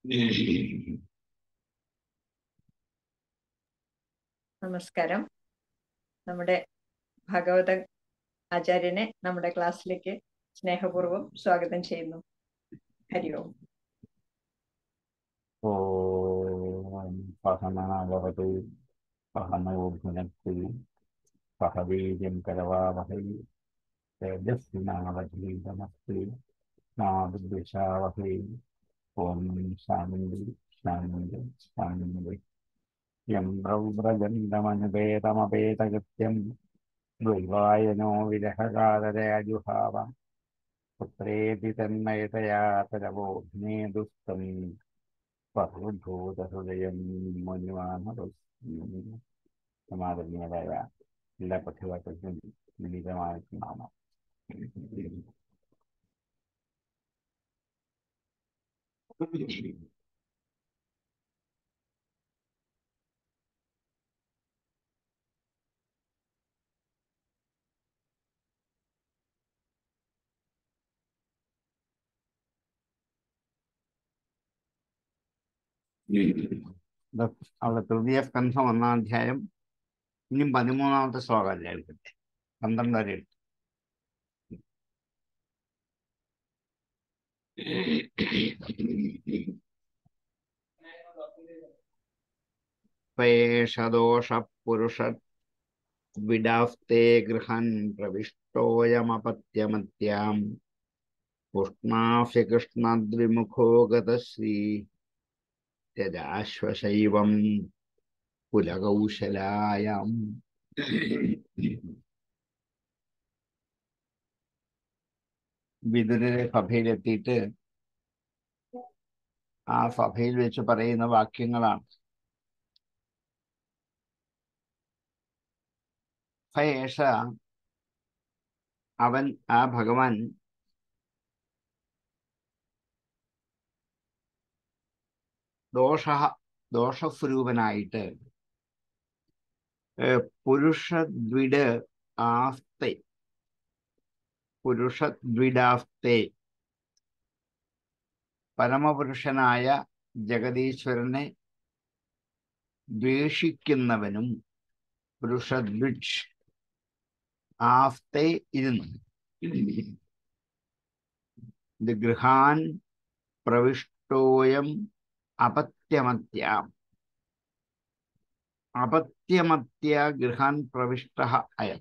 നമസ്കാരം. നമ്മുടെ ഭാഗവത ആചാര്യനെ നമ്മുടെ ക്ലാസ്സിലേക്ക് സ്നേഹപൂർവ്വം സ്വാഗതം ചെയ്യുന്നു. ഹരി ഓം. ഓം സഹനാവവതു സഹനോ ഭുനക്തു സഹ വീര്യം കരവാവഹൈ തേജസ്വിനാവധീതമസ്തു മാ വിദ്വിഷാവഹൈ. ഓം ശാന്തി ശാന്തി ശാന്തി. യം പ്രവ്രജന്തമനുപേതമപേതകൃത്യം ദ്വൈവായനോ വിരഹകാതരയാജുഹാവ പുത്രേതി തന്മയതയാ തരവോഘ്നേദുസ്തം സർവഭൂതഹൃദയം മുനിമാനവസ്മി. സമാദരണീയരായ എല്ലാ പക്ഷപാതർക്കും വിനീതമായിട്ടുണ്ടാണ്. അവിടെ തൃതീയ സ്കന്ധം 1-ാം അധ്യായം. ഇനിയും 13-ാമത്തെ ശ്ലോകമല്ലേ എടുക്കട്ടെ. 12 വരെ എടുത്തു. പേഷദോഷ പുരുഷ വിഡാസ്തേ ഗൃഹൻ പ്രവിഷ്ടോയമപത്യമത്യാം പുഷ്ണാഫ്യ കൃഷ്ണദ്വിമുഖോ ഗതശ്രീ ത്യജാശ്വശൈവം കുലകൗശലായാം. വിതുരരെ സഭയിലെത്തിയിട്ട് ആ സഭയിൽ വെച്ച് പറയുന്ന വാക്യങ്ങളാണ്. ഭയേഷ, അവൻ, ആ ഭഗവാൻ, ദോഷസ്വരൂപനായിട്ട് പുരുഷദ്വിഡ് ആസ്തെ പരമപുരുഷനായ ജഗദീശ്വരനെ ദ്വേഷിക്കുന്നവനും പുരുഷദ്വിഡ് ആസ്തെ ഇരുന്നു. ഗൃഹാൻ പ്രവിഷ്ടോയം അപത്യമത്യാം. അപത്യമത്യ ഗൃഹാൻ പ്രവിഷ്ട അയം.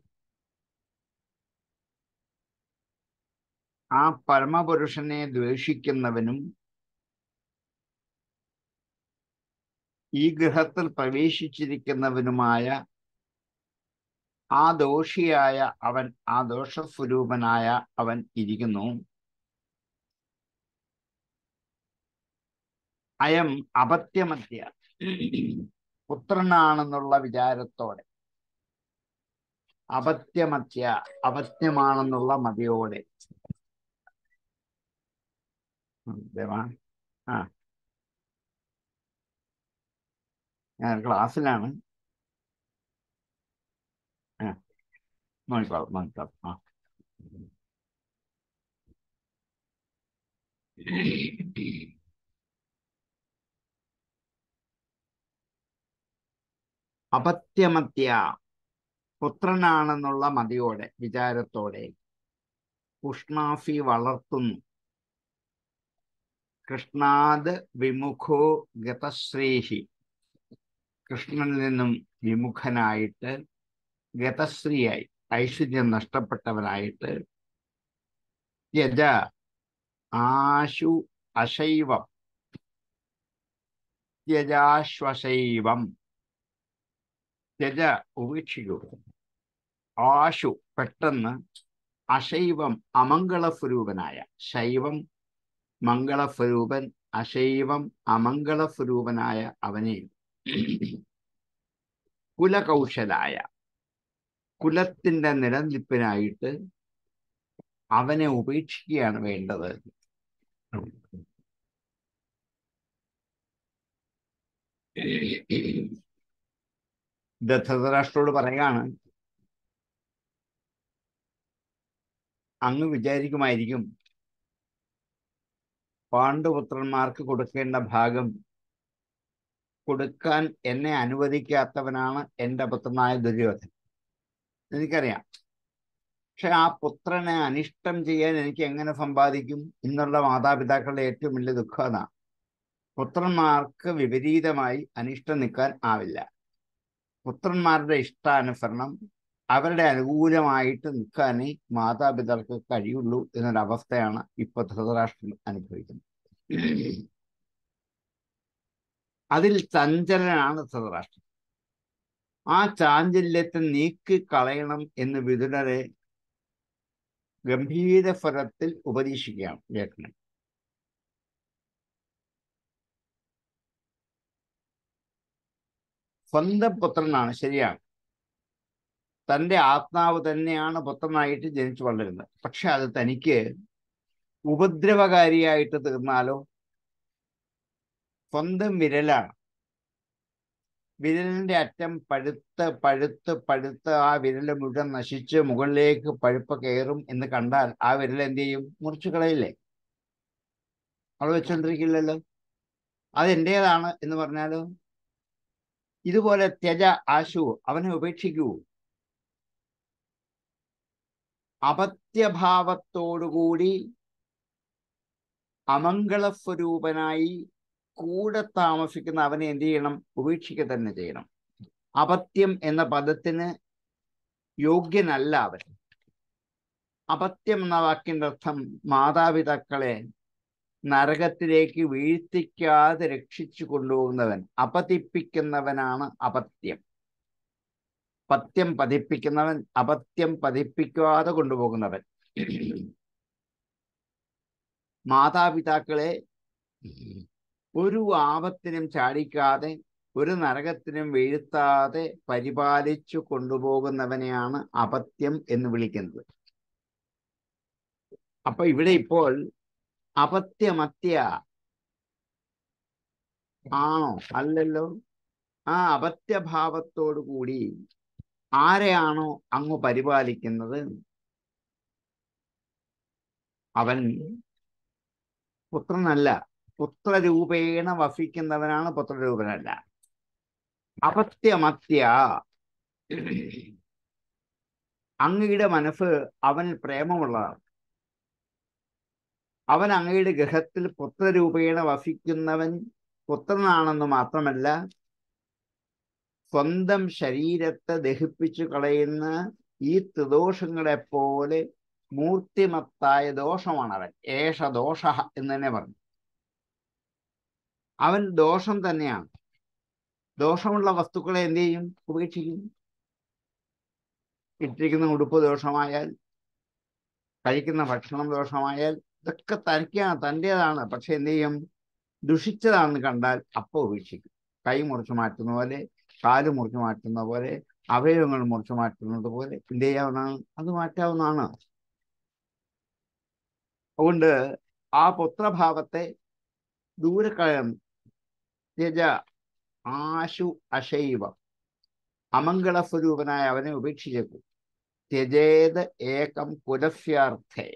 ആ പരമപുരുഷനെ ദ്വേഷിക്കുന്നവനും ഈ ഗൃഹത്തിൽ പ്രവേശിച്ചിരിക്കുന്നവനുമായ ആ ദോഷിയായ അവൻ, ആ ദോഷസ്വരൂപനായ അവൻ ഇരിക്കുന്നു. അയം അപത്യമത്യ, പുത്രനാണെന്നുള്ള വിചാരത്തോടെ, അപത്യമത്യ, അപത്യമാണെന്നുള്ള മതിയോടെ. ആ, ഞാൻ ക്ലാസ്സിലാണ്. നോക്കിക്കോളാം. ആ, അപത്യമത്യ, പുത്രനാണെന്നുള്ള മതിയോടെ, വിചാരത്തോടെ, പുഷ്ണാഫി വളർത്തുന്നു. കൃഷ്ണാത് വിമുഖോ ഗതശ്രീഹി, കൃഷ്ണനിൽ നിന്നും വിമുഖനായിട്ട്, ഗതശ്രീയായി, ഐശ്വര്യം നഷ്ടപ്പെട്ടവനായിട്ട്, ത്യജ ആശു അശൈവം, ത്യജാശ്വശൈവം, ത്യജ ഉപേക്ഷിക്കുക, ആശു പെട്ടെന്ന്, അശൈവം അമംഗളസ്വരൂപനായ, ശൈവം മംഗളസ്വരൂപൻ, അശൈവം അമംഗളസ്വരൂപനായ അവനെ കുലകൗശലായ, കുലത്തിന്റെ നിലനിൽപ്പിനായിട്ട് അവനെ ഉപേക്ഷിക്കുകയാണ് വേണ്ടത്. ധൃതരാഷ്ട്രോട് പറയാണ്, അങ്ങ് വിചാരിക്കുമായിരിക്കും പാണ്ഡുപുത്രന്മാർക്ക് കൊടുക്കേണ്ട ഭാഗം കൊടുക്കാൻ എന്നെ അനുവദിക്കാത്തവനാണ് എൻ്റെ പുത്രനായ ദുര്യോധനൻ. എനിക്കറിയാം. പക്ഷെ ആ പുത്രനെ അനിഷ്ടം ചെയ്യാൻ എനിക്ക് എങ്ങനെ സമ്പാദിക്കും? ഇന്നുള്ള മാതാപിതാക്കളുടെ ഏറ്റവും വലിയ ദുഃഖം അതാണ്. പുത്രന്മാർക്ക് വിപരീതമായി അനിഷ്ടം നിൽക്കാൻ ആവില്ല. പുത്രന്മാരുടെ ഇഷ്ടാനുസരണം അവരുടെ അനുകൂലമായിട്ട് നിൽക്കാനേ മാതാപിതാക്കൾക്ക് കഴിയുള്ളൂ എന്നൊരവസ്ഥയാണ് ഇപ്പൊ ധൃതരാഷ്ട്രൻ അനുഭവിക്കുന്നത്. അതിൽ ചഞ്ചലനാണ് ധൃതരാഷ്ട്രൻ. ആ ചാഞ്ചല്യത്തെ നീക്കിക്കളയണം എന്ന് വിതുരരെ ഗംഭീര സ്വരത്തിൽ ഉപദേശിക്കുകയാണ് ലേഖനം. സ്വന്തം പുത്രനാണ്, ശരിയാണ്. തൻ്റെ ആത്മാവ് തന്നെയാണ് പുത്രനായിട്ട് ജനിച്ചു വളരുന്നത്. പക്ഷെ അത് തനിക്ക് ഉപദ്രവകാരിയായിട്ട് തീർന്നാലോ? സ്വന്തം വിരലാണ്. വിരലിന്റെ അറ്റം പഴുത്ത് പഴുത്ത് പഴുത്ത് ആ വിരൽ മുഴുവൻ നശിച്ച് മുകളിലേക്ക് പഴുപ്പ് കയറും എന്ന് കണ്ടാൽ ആ വിരൽ എന്ത് ചെയ്യും? മുറിച്ചു കളയില്ലേ? അവിടെ വെച്ചോണ്ടിരിക്കില്ലല്ലോ. അതെന്റേതാണ് എന്ന് പറഞ്ഞാലോ? ഇതുപോലെ ത്യജ ആശു, അവനെ ഉപേക്ഷിക്കൂ. അപത്യഭാവത്തോടുകൂടി അമംഗളസ്വരൂപനായി കൂടെ താമസിക്കുന്ന അവനെ എന്ത് ചെയ്യണം? ഉപേക്ഷിക്കുക തന്നെ ചെയ്യണം. അപത്യം എന്ന പദത്തിന് യോഗ്യനല്ല അവൻ. അപത്യം എന്ന വാക്കിന്റെ അർത്ഥം മാതാപിതാക്കളെ നരകത്തിലേക്ക് വീഴ്ത്തിക്കാതെ രക്ഷിച്ചു കൊണ്ടുപോകുന്നവൻ, അപതിപ്പിക്കുന്നവനാണ് അപത്യം. പത്യം പതിപ്പിക്കുന്നവൻ, അപത്യം പതിപ്പിക്കാതെ കൊണ്ടുപോകുന്നവൻ. മാതാപിതാക്കളെ ഒരു ആപത്തിനും ചാടിക്കാതെ ഒരു നരകത്തിനും വീഴ്ത്താതെ പരിപാലിച്ചു കൊണ്ടുപോകുന്നവനെയാണ് അപത്യം എന്ന് വിളിക്കുന്നത്. അപ്പൊ ഇവിടെ ഇപ്പോൾ അപത്യമത്യ ആണോ? അല്ലല്ലോ. ആ അപത്യഭാവത്തോടു കൂടി ആരെയാണോ അങ്ങ് പരിപാലിക്കുന്നത് അവൻ പുത്രനല്ല. പുത്രരൂപേണ വസിക്കുന്നവനാണ് പുത്രരൂപനല്ല. അപത്യമത്യ, അങ്ങയുടെ മനസ്സ് അവൻ പ്രേമമുള്ളതാണ്. അവൻ അങ്ങയുടെ ഗൃഹത്തിൽ പുത്രരൂപേണ വസിക്കുന്നവൻ പുത്രനാണെന്ന് മാത്രമല്ല, സ്വന്തം ശരീരത്തെ ദഹിപ്പിച്ചു കളയുന്ന ഈ ത്രിദോഷങ്ങളെപ്പോലെ മൂർത്തിമത്തായ ദോഷമാണ് അവൻ. ഏഷ ദോഷ എന്ന് തന്നെ പറഞ്ഞു. അവൻ ദോഷം തന്നെയാണ്. ദോഷമുള്ള വസ്തുക്കളെ എന്ത് ചെയ്യും? ഉപേക്ഷിക്കും. ഇട്ടിരിക്കുന്ന ഉടുപ്പ് ദോഷമായാൽ, കഴിക്കുന്ന ഭക്ഷണം ദോഷമായാൽ, ഇതൊക്കെ തനിക്കാണ്, തൻ്റേതാണ്. പക്ഷെ എന്ത് ചെയ്യും? ദുഷിച്ചതാണെന്ന് കണ്ടാൽ അപ്പോൾ ഉപേക്ഷിക്കും. കൈ മുറിച്ചു മാറ്റുന്ന പോലെ, കാല് മുറിച്ചു മാറ്റുന്ന പോലെ, അവയവങ്ങൾ മുറിച്ചു മാറ്റുന്നത് പോലെ എന്ത് ചെയ്യാവുന്നതാണ്? അത് മാറ്റാവുന്നതാണ്. അതുകൊണ്ട് ആ പുത്രഭാവത്തെ ദൂരെ കളയണം. ത്യജ ആശു അശൈവ, അമംഗളസ്വരൂപനായ അവനെ ഉപേക്ഷിച്ചേക്കും. ത്യജേത് ഏകം കുലസ്യാർത്ഥേ,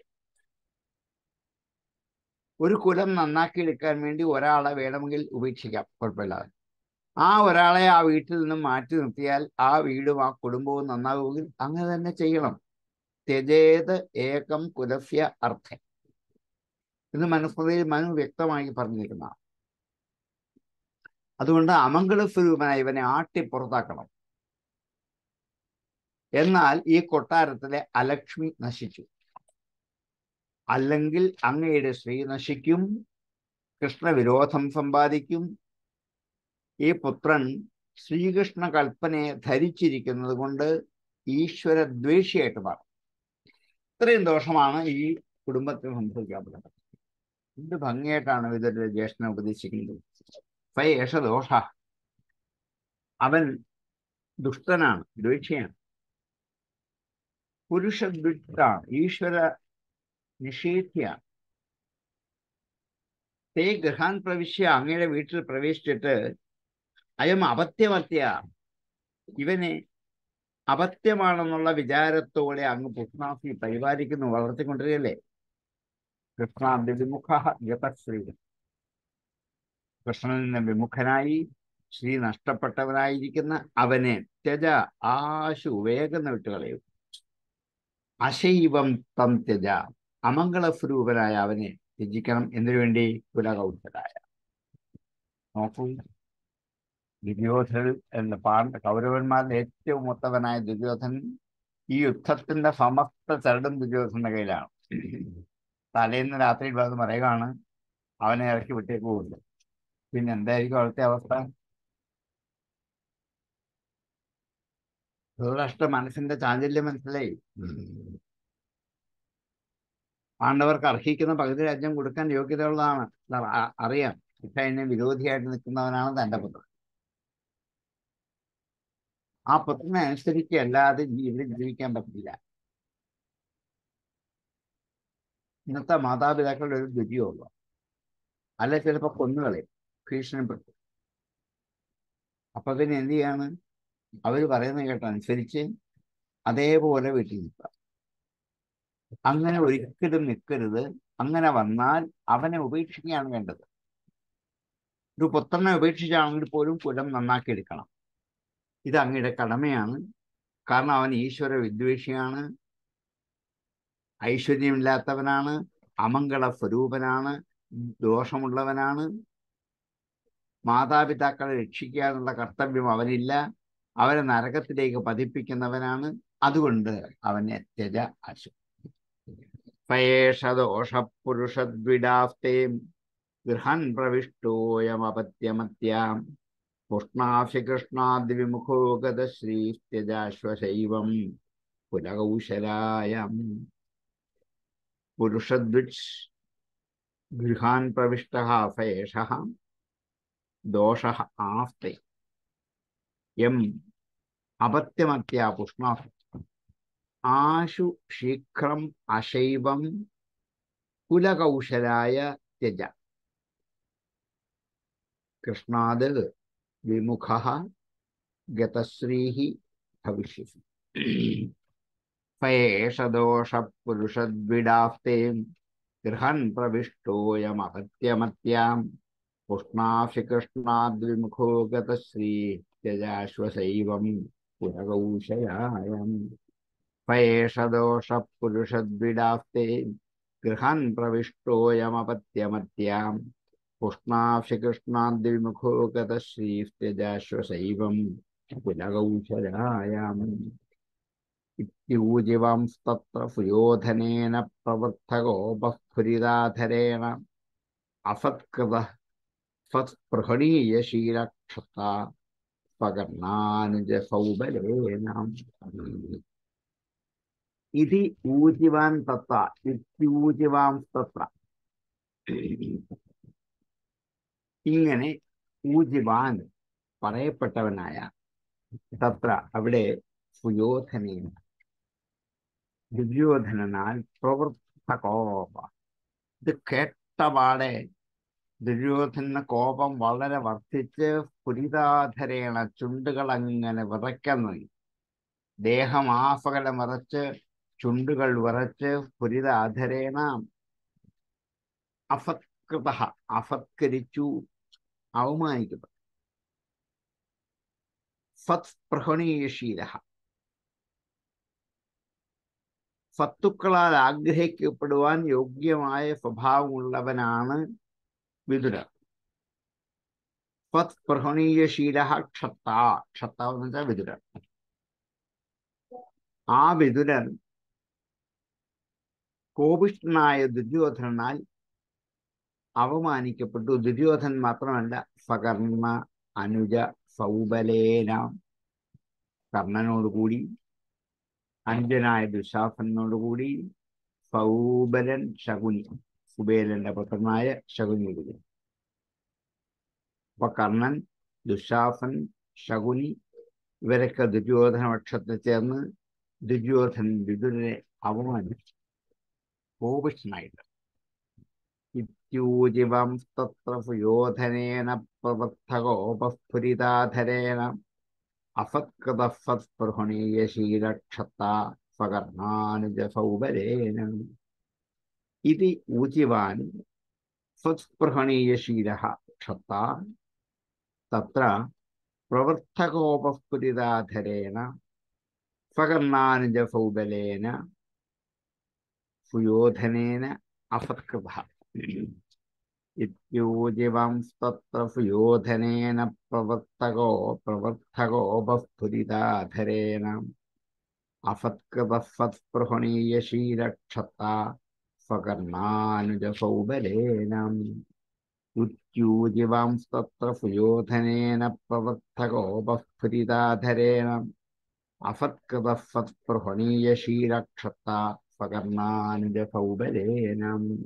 ഒരു കുലം നന്നാക്കിയെടുക്കാൻ വേണ്ടി ഒരാളെ വേണമെങ്കിൽ ഉപേക്ഷിക്കാം, കുഴപ്പമില്ലാതെ. ആ ഒരാളെ ആ വീട്ടിൽ നിന്നും മാറ്റി നിർത്തിയാൽ ആ വീടും ആ കുടുംബവും നന്നാവുമെങ്കിൽ അങ്ങനെ തന്നെ ചെയ്യണം. ത്യജേത് ഏകം കുലസ്യ അർത്ഥേ എന്ന് മനുസ്മൃതിയിൽ മനു വ്യക്തമായി പറഞ്ഞിരിക്കുന്നതാണ്. അതുകൊണ്ട് അമംഗളസ്വരൂപനായി ഇവനെ ആട്ടി പുറത്താക്കണം. എന്നാൽ ഈ കൊട്ടാരത്തിലെ അലക്ഷ്മി നശിച്ചു. അല്ലെങ്കിൽ അങ്ങയുടെ ശ്രീ നശിക്കും, കൃഷ്ണവിരോധം സമ്പാദിക്കും. ഈ പുത്രൻ ശ്രീകൃഷ്ണ കൽപ്പനയെ ധരിച്ചിരിക്കുന്നത് കൊണ്ട് ഈശ്വരദ്വേഷിയായിട്ട് മാറും. ഇത്രയും ദോഷമാണ് ഈ കുടുംബത്തിന് സംഭവിക്കാറുള്ളത്. എന്ത് ഭംഗിയായിട്ടാണ് ഇതൊരു ജ്യേഷ്ഠനെ ഉപദേശിക്കുന്നത്. ഫയേഷ ദോഷ, അവൻ ദുഷ്ടനാണ്, ദ്വേഷിയാണ്, പുരുഷദ്വിഷ്ടാണ്, ഈശ്വര നിഷേധിയാണ്. തേ ഗൃഹാൻ പ്രവിശ്യ, അങ്ങയുടെ വീട്ടിൽ പ്രവേശിച്ചിട്ട് അയം അപത്യമത്യ, ഇവനെ അപത്യമാണെന്നുള്ള വിചാരത്തോടെ അങ്ങ് പുത്നാസി പരിപാലിക്കുന്നു, വളർത്തിക്കൊണ്ടിരിക്കല്ലേ. കൃഷ്ണാദ്വിമുഖ ഗതശ്രീ. കൃഷ്ണനിൽ നിന്ന് വിമുഖനായി ശ്രീ നഷ്ടപ്പെട്ടവനായിരിക്കുന്ന അവനെ ത്യജ ആശു വേഗം വിട്ടുകളയും. അശൈവം തം ത്യജ അമംഗളസ്വരൂപനായ അവനെ ത്യജിക്കണം. എന്തിനു വേണ്ടി? കുലകൗശലായ. നോക്കൂ, ദുര്യോധനൻ എന്ന കൗരവന്മാരിൽ ഏറ്റവും മൂത്തവനായ ദുര്യോധനൻ ഈ യുദ്ധത്തിന്റെ സമസ്ത ചരടും ദുര്യോധനന്റെ കയ്യിലാണ്. തലേന്ന് രാത്രി വന്ന് പറയുകയാണ് അവനെ ഇറക്കി വിട്ടേക്ക് പോകില്ല. പിന്നെ എന്തായിരിക്കും അവിടുത്തെ അവസ്ഥ? ധൃതരാഷ്ട്ര മനസ്സിന്റെ ചാഞ്ചല്യം മനസ്സിലായി. പാണ്ഡവർക്ക് അർഹിക്കുന്ന പകുതി രാജ്യം കൊടുക്കാൻ യോഗ്യതയുള്ളതാണ് അറിയാം. പക്ഷെ അതിന് വിരോധിയായിട്ട് നിൽക്കുന്നവനാണ് തന്റെ പുത്രൻ. ആ പുത്രനെ അനുസരിക്കല്ലാതെ ഇവിടെ ജീവിക്കാൻ പറ്റില്ല. ഇന്നത്തെ മാതാപിതാക്കളുടെ ഒരു ദുര്യോഗം. അല്ല ചിലപ്പോൾ കൊന്നുകളയും, ഭീഷണിപ്പെട്ടു. അപ്പൊ പിന്നെ എന്ത് ചെയ്യാണ്? അവർ പറയുന്ന കേട്ടനുസരിച്ച് അതേപോലെ വീട്ടിൽ നിൽക്കുക. അങ്ങനെ ഒരിക്കലും നിൽക്കരുത്. അങ്ങനെ വന്നാൽ അവനെ ഉപേക്ഷിക്കുകയാണ് വേണ്ടത്. ഒരു പുത്രനെ ഉപേക്ഷിച്ചാണെങ്കിൽ പോലും കുലം നന്നാക്കി എടുക്കണം. ഇത് അങ്ങയുടെ കടമയാണ്. കാരണം അവൻ ഈശ്വര വിദ്വേഷിയാണ്, ഐശ്വര്യമില്ലാത്തവനാണ്, അമംഗള സ്വരൂപനാണ്, ദോഷമുള്ളവനാണ്. മാതാപിതാക്കളെ രക്ഷിക്കുക എന്നുള്ള കർത്തവ്യം അവനില്ല. അവരെ നരകത്തിലേക്ക് പതിപ്പിക്കുന്നവനാണ്. അതുകൊണ്ട് അവനെ ത്യജ അശു. പയേഷദോഷപുരുഷദ്വിഡാസ്തേ ഗൃഹൻ പ്രവിഷ്ടോയമപത്യമത്യാം പുഷ്ണാഭികൃഷ്ണാദ്വിമുഖോ ഗതശ്രീത്യജാശ്വശൈവം കുലകൗശലായം. പുരുഷദ്വിഷ് ഗൃഹാൻ പ്രവിഷ്ടഃ ഫയേഷഃ ദോഷഃ ആസ്തേ യം അപത്യമത്യാ പുഷ്ണാ ആശു ശീഘ്രം അശൈവം കുലകൗശലായ ത്യജ. കൃഷ്ണാത് വിമുഖഃ ഗതശ്രീഃ ഭവിഷ്യസി. ഫയേഷ ദോഷപുരുഷദ്വിഡാസ്തേ ഗൃഹൻ പ്രവിഷ്ടോയമപത്യമത്യാം പുഷ്ണാഭികൃഷ്ണാദ്വിമുഖോ ഗതശ്രീത്യജാശ്വശൈവം കുലകൗശലായം. ഫയേഷ ദോഷപുരുഷദ്വിഡാസ്തേ ഗൃഹൻ പ്രവിഷ്ടോയമപത്യമത്യാം പുഷ്ണാഭികൃഷ്ണാദ്വിമുഖോ ഗതശ്രീത്യജാശ്വശൈവം കുലകൗശലായം. ഇത്യൂജിവംസ്തത്ര സുയോധനേന പ്രവൃദ്ധഗോപസ്ഫുരിതാധരേണ അസത്കൃതഃ സത്സ്പൃഹണീയശീലക്ഷതാ സ്വകർണാനുജസൗബലേന. ഇതി ഊജിവാൻ തത്ര ഇത്യൂജിവാംസ്തത്ര. ഇങ്ങനെ ഊജിവാൻ പറയപ്പെട്ടവനായ തത്ര അവിടെ സുയോധനേന ദുര്യോധനനാൽ പ്രവൃദ്ധകോപ. ഇത് കേട്ടപാടെ ദുര്യോധന കോപം വളരെ വർദ്ധിച്ച് സ്ഫുരിതാധരേണ ചുണ്ടുകൾ അങ്ങനെ വിറയ്ക്കാൻ തുടങ്ങി. ദേഹം ആസകലം വിറച്ച്, ചുണ്ടുകൾ വിറച്ച് സ്ഫുരിതാധരേണ അസത്കൃത അസത്കരിച്ചു, അവമാനിക്കപ്പെട്ടു. സത്സ്പൃഹണീയശീല സത്തുക്കളാൽ ആഗ്രഹിക്കപ്പെടുവാൻ യോഗ്യമായ സ്വഭാവമുള്ളവനാണ് വിതുരർ. സത്സ്പൃഹണീയശീല ക്ഷത്ത. ക്ഷത്ത എന്ന് വെച്ചാൽ വിതുരർ. ആ വിതുരൻ കോപിഷ്ഠനായ ദുര്യോധനാൽ അവമാനിക്കപ്പെട്ടു. ദുര്യോധനൻ മാത്രമല്ല, സകർണ അനുജ സൗബലേന കർണനോടുകൂടി, അനുജനായ ദുശാസനോടുകൂടി, സൗബലൻ ശകുനി കുബേരന്റെ പുത്രനായ ശകുനിയോടുകൂടി. അപ്പൊ കർണൻ, ദുശാസൻ, ശകുനി ഇവരൊക്കെ ദുര്യോധന പക്ഷത്തിൽ ചേർന്ന് ദുര്യോധനൻ വിതുരനെ അവമാനിച്ചു കോപിഷ്ഠനായിട്ട്. ഇത്യൂജിവം തത്ര സുയോധനേന പ്രവൃദ്ധകോപസ്ഫുരിതാധരേണ അസത്കൃത സത്സ്പൃഹണീയശീലക്ഷത്ത സ്വകർണാനുജസൗബലേന. ഇതി ഊചിവാൻ സ്വസ്പൃഹണീയശീലഃ ക്ഷത്താ തത്ര പ്രവർത്തകോപസ്ഫുരിതാധരേണ സ്വകർണാനുജസൗബലേന സുയോധനേന അസത്കൃതഃ ഇത്യൂചിവംസ്തത്ര സുയോധനേന പ്രവർത്തകോപസ്ഫുരിതാധരേണ അസത്കൃതസ്വസ്പൃഹണീയശീലക്ഷത്താ സ്വകർണാനുജസൗബലേന ഉച്യൂജിവാംസ്തത്ര സുയോധനേന പ്രവർത്തകോപസ്ഫുരിതാധരേണ അസത്കൃതസ്വസ്പൃഹണീയശീലക്ഷത്താ സ്വകർണാനുജസൗബലേന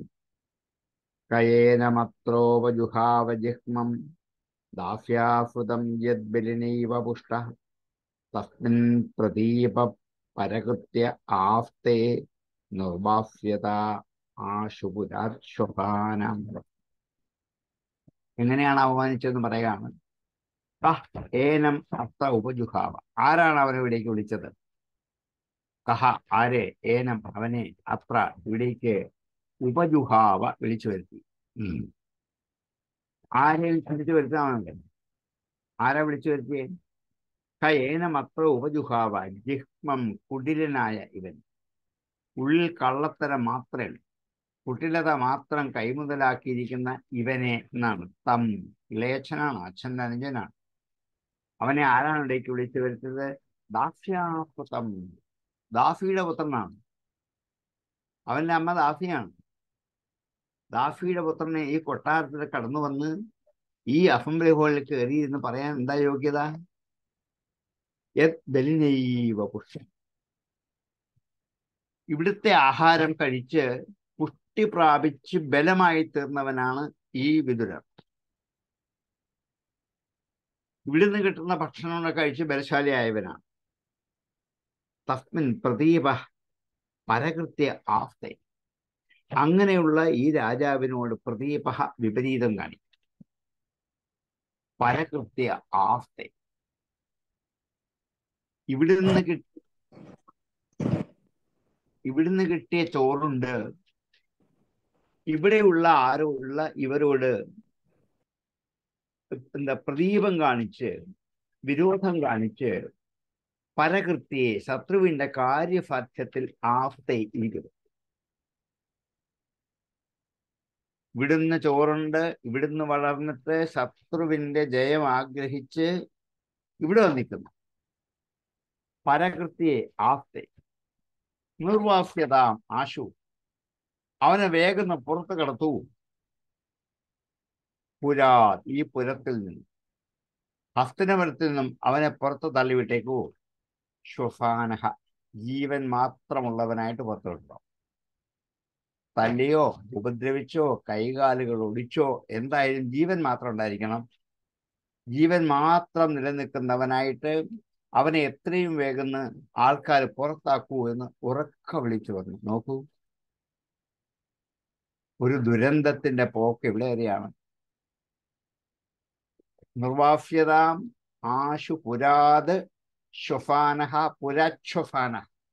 കയേന മത്രോപജുഹാവജിഹ്മം ദാസ്യാസുതം യദ്ബലിനൈവ പുഷ്ടഃ തസ്മിൻ പ്രദീപ പരകൃത്യ ആസ്തേ നിർവാസ്യത ആശുപുരാശ്വപാനം. എങ്ങനെയാണ് അവമാനിച്ചതെന്ന് പറയാണ്. ഏനം അത്ര ഉപജുഹാവ, ആരാണ് അവനെ ഇവിടേക്ക് വിളിച്ചത്? കഹ, ആരെ? ഏനം, അവനെ, അത്ര, ഇവിടേക്ക് ഉപജുഹാവ, വിളിച്ചു വരുത്തി. ആരെ വിളിച്ചു വരുത്താമെന്നല്ലേ? ആരാ വിളിച്ചു വരുത്തിയേ? ഏനം അത്ര ഉപജുഹാവ, ജിഹ്മം, കുടിലനായ ഇവൻ. ഉള്ളിൽ കള്ളത്തരം മാത്രമേ, കുട്ടിലത മാത്രം കൈമുതലാക്കിയിരിക്കുന്ന ഇവനെ എന്നാണ്. തം, ഇളയച്ഛനാണ്, അച്ഛൻ്റെ അനുജനാണ്. അവനെ ആരാണ് ഇടയ്ക്ക് വിളിച്ചു വരുത്തിയത്? ദാസ്യാപുതം, ദാസിയുടെ പുത്രനാണ്. അവന്റെ അമ്മ ദാസിയാണ്. ദാസിയുടെ പുത്രനെ ഈ കൊട്ടാരത്തിൽ കടന്നു വന്ന് ഈ അസംബ്ലി ഹാളിൽ കയറി എന്ന് പറയാൻ എന്താ യോഗ്യത? ബലിനൈവ പുഷ്ടൻ, ഇവിടുത്തെ ആഹാരം കഴിച്ച് പുഷ്ടി പ്രാപിച്ച് ബലമായി തീർന്നവനാണ് ഈ വിതുരർ. ഇവിടുന്ന് കിട്ടുന്ന ഭക്ഷണം കഴിച്ച് ബലശാലിയായവനാണ്. തസ്മിൻ പ്രദീപ പരകൃത്യ ആസ്തേ, അങ്ങനെയുള്ള ഈ രാജാവിനോട് പ്രദീപ വിപരീതം കാണിക്കും. പരകൃത്യ ആസ്തേ, ഇവിടുന്ന് കിട്ടിയ ചോറുണ്ട് ഇവിടെയുള്ള ആരോടുള്ള ഇവരോട് പ്രദീപം കാണിച്ച്, വിരോധം കാണിച്ച്, പരകൃത്യയെ, ശത്രുവിന്റെ കാര്യസാധ്യത്തിൽ ആസ്തേ ഇരിക്കുന്നു. ഇവിടുന്ന് ചോറുണ്ട്, ഇവിടുന്ന് വളർന്നിട്ട് ശത്രുവിന്റെ ജയം ആഗ്രഹിച്ച് ഇവിടെ വന്നിരിക്കുന്നു. പരകൃത്യയെ ആസ്തേ നിർവാസ്യതാം ആശു, അവനെ വേഗം പുറത്ത് കടത്തൂ. പുരാ, ഈ പുരത്തിൽ നിന്നും, ഹസ്തിനപുരത്തിൽ നിന്നും അവനെ പുറത്ത് തള്ളിവിട്ടേക്കൂ. ശ്വസാനഹ, ജീവൻ മാത്രമുള്ളവനായിട്ട് പുറത്തു വിട്ടോ. തല്ലിയോ ഉപദ്രവിച്ചോ കൈകാലുകൾ ഒടിച്ചോ എന്തായാലും ജീവൻ മാത്രം ഉണ്ടായിരിക്കണം. ജീവൻ മാത്രം നിലനിൽക്കുന്നവനായിട്ട് അവനെ എത്രയും വേഗം ആൾക്കാർ പുറത്താക്കൂ എന്ന് ഉറക്ക വിളിച്ചു വന്നു. നോക്കൂ, ഒരു ദുരന്തത്തിന്റെ പോക്ക് ഇവിടെ വരെയാണ്. നിർവാസ്യതാം ആശു പുരാത് ശ്വസാനഹ, പുരാശ്വസാന,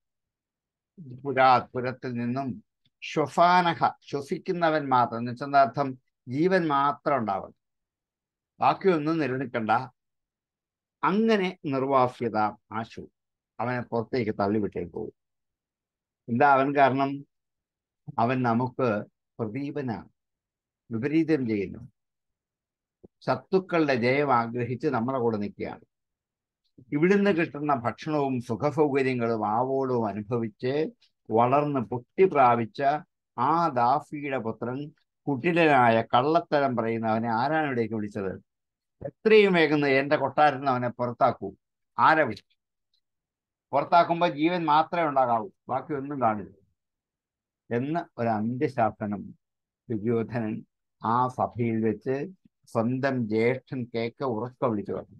പുരത്തിൽ നിന്നും ശ്വസാനഹ, ശ്വസിക്കുന്നവൻ മാത്രം, എന്ന് വെച്ചാൽ അർത്ഥം ജീവൻ മാത്രം ഉണ്ടാവും, ബാക്കിയൊന്നും നിലനിൽക്കണ്ട. അങ്ങനെ നിർവാസ്യത ആശു, അവനെ പുറത്തേക്ക് തള്ളിവിട്ടേക്ക് പോകും. എന്താ അവൻ കാരണം? അവൻ നമുക്ക് പ്രദീപനാണ്, വിപരീതം ചെയ്യുന്നു. ശത്രുക്കളുടെ ജയം ആഗ്രഹിച്ച് നമ്മളെ കൂടെ നിൽക്കുകയാണ്. ഇവിടുന്ന് കിട്ടുന്ന ഭക്ഷണവും സുഖസൗകര്യങ്ങളും ആവോളവും അനുഭവിച്ച് വളർന്ന് പുഷ്ടി പ്രാപിച്ച ആ ദാസിയുടെ പുത്രൻ, കുട്ടിലനായ കള്ളത്തരം പറയുന്നവനെ ആരാണ് ഇവിടേക്ക് വിളിച്ചത്? എത്രയും വേഗം എന്റെ കൊട്ടാരത്തിൽ നിന്ന് അവനെ പുറത്താക്കൂ. ആരെ വിളിച്ചു? പുറത്താക്കുമ്പോൾ ജീവൻ മാത്രമേ ഉണ്ടാകാവൂ, ബാക്കി ഒന്നും കാണില്ല എന്ന് ഒരു അന്ത്യശാസനം ദുര്യോധനൻ ആ സഭയിൽ വെച്ച് സ്വന്തം ജ്യേഷ്ഠൻ കേക്ക ഉറക്ക വിളിച്ചു പറഞ്ഞു.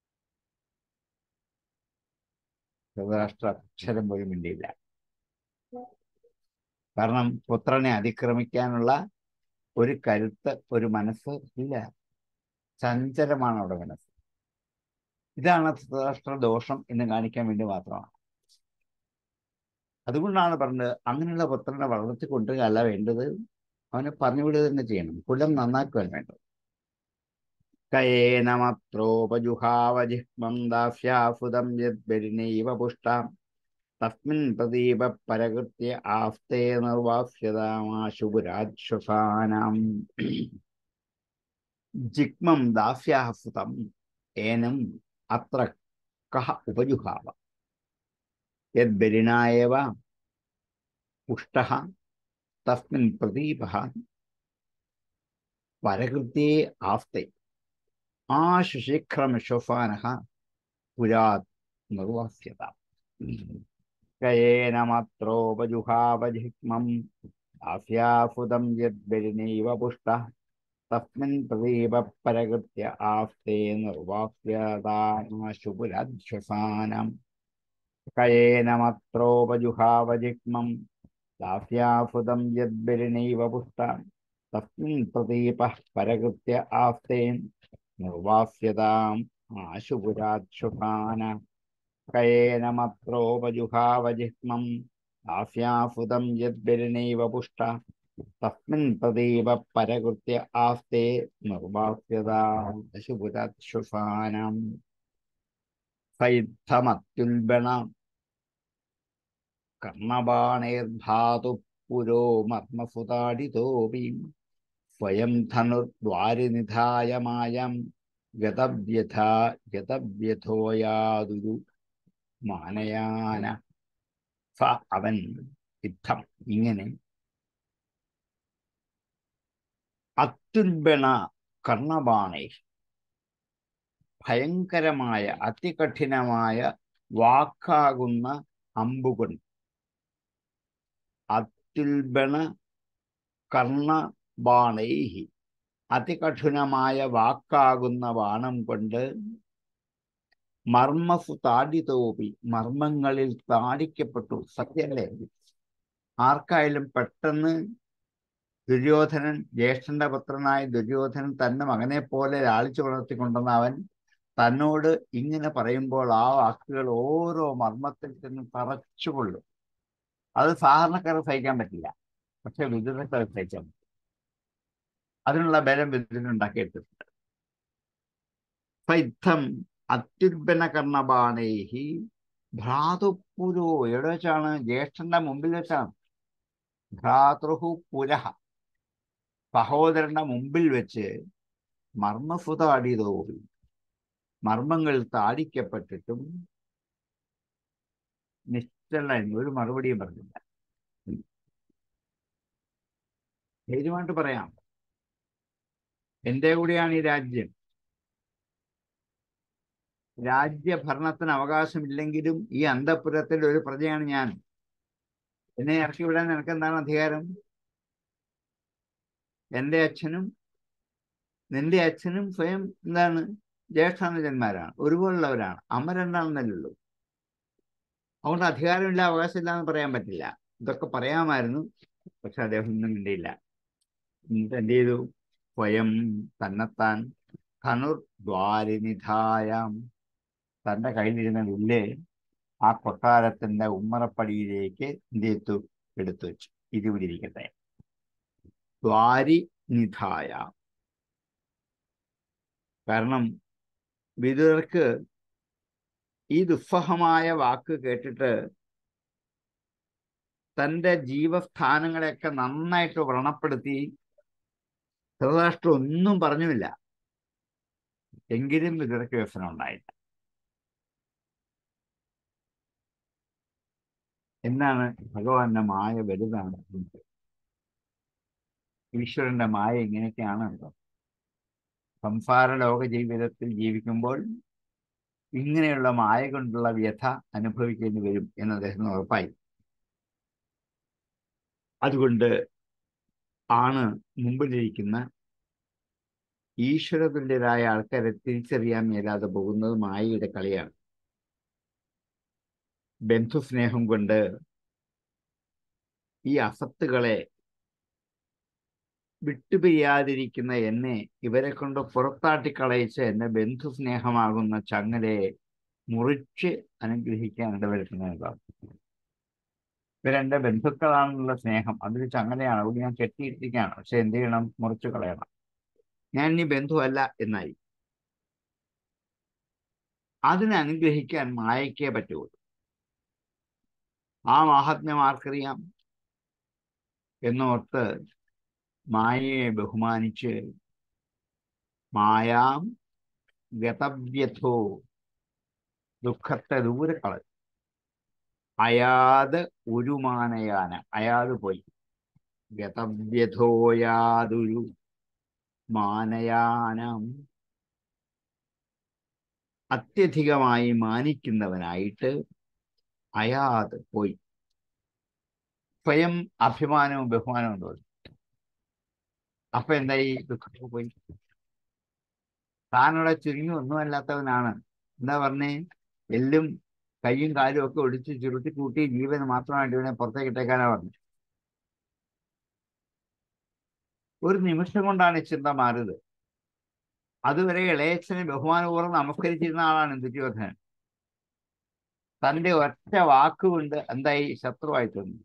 ധൃതരാഷ്ട്ര അക്ഷരം പോലും മിണ്ടിയില്ല. കാരണം പുത്രനെ അതിക്രമിക്കാനുള്ള ഒരു കരുത്ത്, ഒരു മനസ്സ് ഇല്ല. ചഞ്ചലമാണ് അവിടെ മനസ്സ്. ഇതാണ് ധൃതരാഷ്ട്ര ദോഷം എന്ന് കാണിക്കാൻ വേണ്ടി മാത്രമാണ്. അതുകൊണ്ടാണ് പറഞ്ഞത് അങ്ങനെയുള്ള പുത്രനെ വളർത്തിക്കൊണ്ടുവരികയല്ല വേണ്ടത്, അവനെ പറഞ്ഞുവിടുക തന്നെ ചെയ്യണം. കുലം നന്നാക്കുവാൻ വേണ്ടത്. കയേനമത്രോപജുഹാവജിഹ്മം ദാസ്യാഫുതം യദ്ബലിനൈവ പുഷ്ടാം തസ്മിൻ പ്രദീപ പരകൃത്യ ആസ്തേ നിർവാസ്യതാമാശുപുരാശ്വസാനാം. ജിഗ്മം ദാസ്യാഫുതം ഏനം അത്ര കഹ ഉപജുഹാവ യദ്ബലിനാ ഏവ പുഷ്ടഃ തസ്മിൻ പ്രദീപഃ പരകൃത്യേ ആസ്തേ ആശുശീഘ്രമിശ്വസാനഃ പുരാത് നിർവാസ്യതാം. കയേനമത്രോപജുഹാവജിഹ്മം ദാസ്യാഫുതം യദ്ബലിനൈവ പുഷ്ടഃ തസ്മിൻ പ്രദീപ പരകൃത്യ ആസ്തേ നിർവാസ്യതാമാശുപുരാശ്വസാനാം. കയേനമത്രോപജുഹാവജിഹ്മം ദാസ്യാഫുതം യദ്ബലിനൈവ പുഷ്ടഃ തസ്മിൻ പ്രദീപഃ പരകൃത്യ ആസ്തേ നിർവാസ്യതാം ആശുപുരാശ്വസാനാം. കയേനമത്രോപജുഹാവജിഹ്മം ദാസ്യാഫുതം യദ്ബലിനൈവ പുഷ്ടഃ തസ്മിൻ പ്രദീപ പരകൃത്യ ആസ്തേ നിർവാസ്യതാം ആശുപുരാശ്വസാനാം. സൈദ്ധമത്യുൽബണ കർണബാണൈർധാതു പുരോ മർമ്മസുതാടിതോപി സ്വയം ധനുർദ്വാരിനിധായ മായം ഗതവ്യഥോയാതുരു മാനയാന. അവൻ യുദ്ധം ഇങ്ങനെ അത്യുൽബണ കർണബാണൈ, ഭയങ്കരമായ അതികഠിനമായ വാക്കാകുന്ന അമ്പുകൾ, അത്യുൽബണ കർണബാണൈഹി, അതികഠിനമായ വാക്കാകുന്ന ബാണം കൊണ്ട് മർമ്മസു താടിതോപി, മർമ്മങ്ങളിൽ താടിക്കപ്പെട്ടു. സത്യമല്ലേ? ആർക്കായാലും പെട്ടെന്ന് ദുര്യോധനൻ, ജ്യേഷ്ഠന്റെ പുത്രനായ ദുര്യോധനൻ തന്റെ മകനെ പോലെ ലാളിച്ചു വളർത്തിക്കൊണ്ടുവന്ന അവൻ തന്നോട് ഇങ്ങനെ പറയുമ്പോൾ ആ വാക്കുകൾ ഓരോ മർമ്മത്തിൽ ചെന്ന് തറച്ചുകൊള്ളും. അത് സാധാരണക്കാർക്ക് സഹിക്കാൻ പറ്റില്ല, പക്ഷെ വിദുരർക്ക് സഹിക്കാൻ പറ്റും. അതിനുള്ള ബലം വിദുരനുണ്ടാക്കിയെടുത്തിട്ടുണ്ട്. യുദ്ധം അത്യുൽബന കർണബാണൈഹി ഭ്രാതുപുരോ, എവിടെ വെച്ചാണ്? ജ്യേഷ്ഠന്റെ മുമ്പിൽ വെച്ചാണ്. ഭ്രാതൃഹു പുരഹ, സഹോദരന്റെ മുമ്പിൽ വെച്ച് മർമ്മസുത അടിതോപി, മർമ്മങ്ങൾ താടിക്കപ്പെട്ടിട്ടും നിശ്ചലൻ, ഒരു മറുപടിയും പറഞ്ഞില്ല. ധൈര്യമായിട്ട് പറയാം, എന്റെ കൂടെയാണ് ഈ രാജ്യം. രാജ്യഭരണത്തിന് അവകാശമില്ലെങ്കിലും ഈ അന്തഃപുരത്തിൽ ഒരു പ്രജയാണ് ഞാൻ. എന്നെ ഇറക്കി വിടാൻ നിനക്ക് എന്താണ് അധികാരം? എൻ്റെ അച്ഛനും നിന്റെ അച്ഛനും സ്വയം എന്താണ് ജ്യേഷ്ഠാനുജന്മാരാണ്, ഒരുപോലുള്ളവരാണ്. അമ്മ രണ്ടാണെന്നല്ലുള്ളൂ. അതുകൊണ്ട് അധികാരമില്ല, അവകാശമില്ല എന്ന് പറയാൻ പറ്റില്ല. ഇതൊക്കെ പറയാമായിരുന്നു, പക്ഷെ അദ്ദേഹം ഒന്നും മിണ്ടിയില്ല. എന്നിട്ട് എന്ത് ചെയ്തു? സ്വയം തന്നെത്താൻ ധനുർദ്വാരിനിധായം, തൻ്റെ കയ്യിലിരുന്ന വില്ല് ആ കൊട്ടാരത്തിന്റെ ഉമ്മറപ്പടിയിലേക്ക് എന്ത് ചെയ്തു? എടുത്തു വെച്ചു. ഇതിവിടെ ഇരിക്കട്ടെ. ദ്വാരി നിധായ, കാരണം വിദുരർക്ക് ഈ ദുസ്സഹമായ വാക്ക് കേട്ടിട്ട് തൻ്റെ ജീവസ്ഥാനങ്ങളെയൊക്കെ നന്നായിട്ട് വ്രണപ്പെടുത്തി. ധൃതരാഷ്ട്രം ഒന്നും പറഞ്ഞുമില്ല, എങ്കിലും വിദുരക്ക് വ്യസനം ഉണ്ടായില്ല. എന്നാണ് ഭഗവാന്റെ മായ വലുതാണ്. ഈശ്വരന്റെ മായ ഇങ്ങനെയൊക്കെയാണല്ലോ. സംസാര ലോക ജീവിതത്തിൽ ജീവിക്കുമ്പോൾ ഇങ്ങനെയുള്ള മായ കൊണ്ടുള്ള വ്യഥ അനുഭവിക്കേണ്ടി വരും എന്ന് അദ്ദേഹത്തിന് ഉറപ്പായി. അതുകൊണ്ട് ആണ് മുമ്പിലിരിക്കുന്ന ഈശ്വരതുല്യരായ ആൾക്കാരെ തിരിച്ചറിയാൻ മേലാതെ പോകുന്നത് മായയുടെ കളിയാണ്. ബന്ധുസ്നേഹം കൊണ്ട് ഈ അസത്തുകളെ വിട്ടുപിരിയാതിരിക്കുന്ന എന്നെ ഇവരെ കൊണ്ട് പുറത്താട്ടിക്കളയിച്ച് എന്നെ ബന്ധുസ്നേഹമാകുന്ന ചങ്ങലയെ മുറിച്ച് അനുഗ്രഹിക്കാൻ ഇടവരുത്തുന്നതാണ്. ഇവരെന്റെ ബന്ധുക്കളാണെന്നുള്ള സ്നേഹം അതൊരു ചങ്ങലയാണ്. അതുകൊണ്ട് ഞാൻ കെട്ടിയിട്ടിരിക്കുകയാണ്. പക്ഷെ എന്ത് ചെയ്യണം? മുറിച്ചു കളയണം. ഞാൻ ഇനി ബന്ധുവല്ല എന്നായി. അതിനെ അനുഗ്രഹിക്കാൻ മായയ്ക്കേ പറ്റുള്ളൂ. ആ മാഹാത്മ്യം ആർക്കറിയാം എന്നോർത്ത് മായയെ ബഹുമാനിച്ച് മായാം ഗതവ്യഥോ ദുഃഖത്തെ ദൂരെ കളഞ്ഞു. അയാത് ഉരുമാനയാന, അയാത് പോയി. ഗതവ്യഥോയാതൊരു മാനയാനം, അത്യധികമായി മാനിക്കുന്നവനായിട്ട് അയാത് പോയി. സ്വയം അഭിമാനവും ബഹുമാനവും തോന്നി. അപ്പൊ എന്തായി? ദുഃഖത്തിൽ പോയി. താനവിടെ ചുരുങ്ങി ഒന്നുമല്ലാത്തവനാണ്. എന്താ പറഞ്ഞേ? എല്ലും കൈയും കാലും ഒക്കെ ഒടിച്ച് ചുരുട്ടി കൂട്ടി ജീവന് മാത്രമായിട്ട് ഇവനെ പുറത്തേക്ക് ഇട്ടേക്കാനാ പറഞ്ഞു. ഒരു നിമിഷം കൊണ്ടാണ് ഈ ചിന്ത മാറിയത്. അതുവരെ ഇളയച്ഛനെ ബഹുമാനപൂർവ്വം നമസ്കരിച്ചിരുന്ന ആളാണ് ദുര്യോധനൻ. തന്റെ ഒറ്റ വാക്കുകൊണ്ട് എന്തായി? ശത്രുവായി തോന്നി.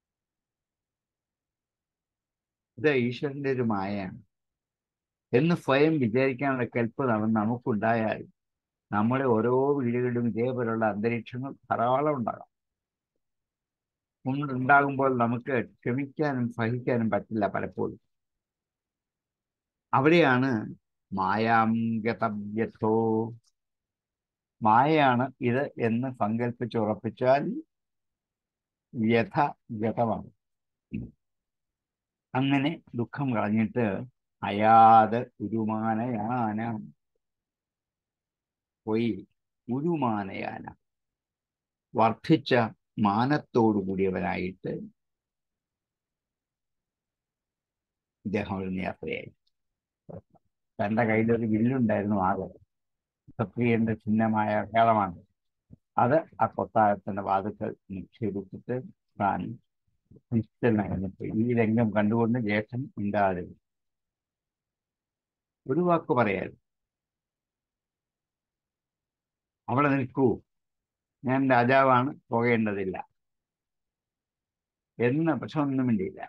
ഇത് ഈശ്വരന്റെ ഒരു മായയാണ് എന്ന് സ്വയം വിചാരിക്കാനുള്ള കെൽപ്പ് നമുക്കുണ്ടായാൽ നമ്മുടെ ഓരോ വീടുകളിലും ഇതേപോലുള്ള അന്തരീക്ഷങ്ങൾ ധാരാളം ഉണ്ടാകാം. ഉണ്ടാകുമ്പോൾ നമുക്ക് ക്ഷമിക്കാനും സഹിക്കാനും പറ്റില്ല പലപ്പോഴും. അവിടെയാണ് മായാം ഗതവ്യഥോ, മായയാണ് ഇത് എന്ന് സങ്കല്പിച്ചുറപ്പിച്ചാൽ വ്യഥ ഗതമാണ്. അങ്ങനെ ദുഃഖം കളഞ്ഞിട്ട് അയാത് ഉരുമാനയാന പോയി. ഉരുമാനയാന, വർദ്ധിച്ച മാനത്തോടു കൂടിയവനായിട്ട് ഇദ്ദേഹം ഒരു യാത്രയായി. തന്റെ കയ്യിലൊരു വില്ലുണ്ടായിരുന്നു. ആകെ ക്ഷത്രിയന്റെ ചിഹ്നമായ കേളമാണ്. അത് ആ കൊട്ടാരത്തിന്റെ വാതിൽക്കൽ നിക്ഷേപിച്ചിട്ട് താൻ നിശ്ചലനായിരുന്നപ്പോൾ ഈ രംഗം കണ്ടുകൊണ്ട് ജ്യേഷ്ഠൻ മിണ്ടാതെ ഒരു വാക്ക് പറയാൻ, അവിടെ നിൽക്കൂ, ഞാൻ രാജാവാണ്, പോകേണ്ടതില്ല എന്ന്. പക്ഷെ ഒന്നും മിണ്ടിയില്ല.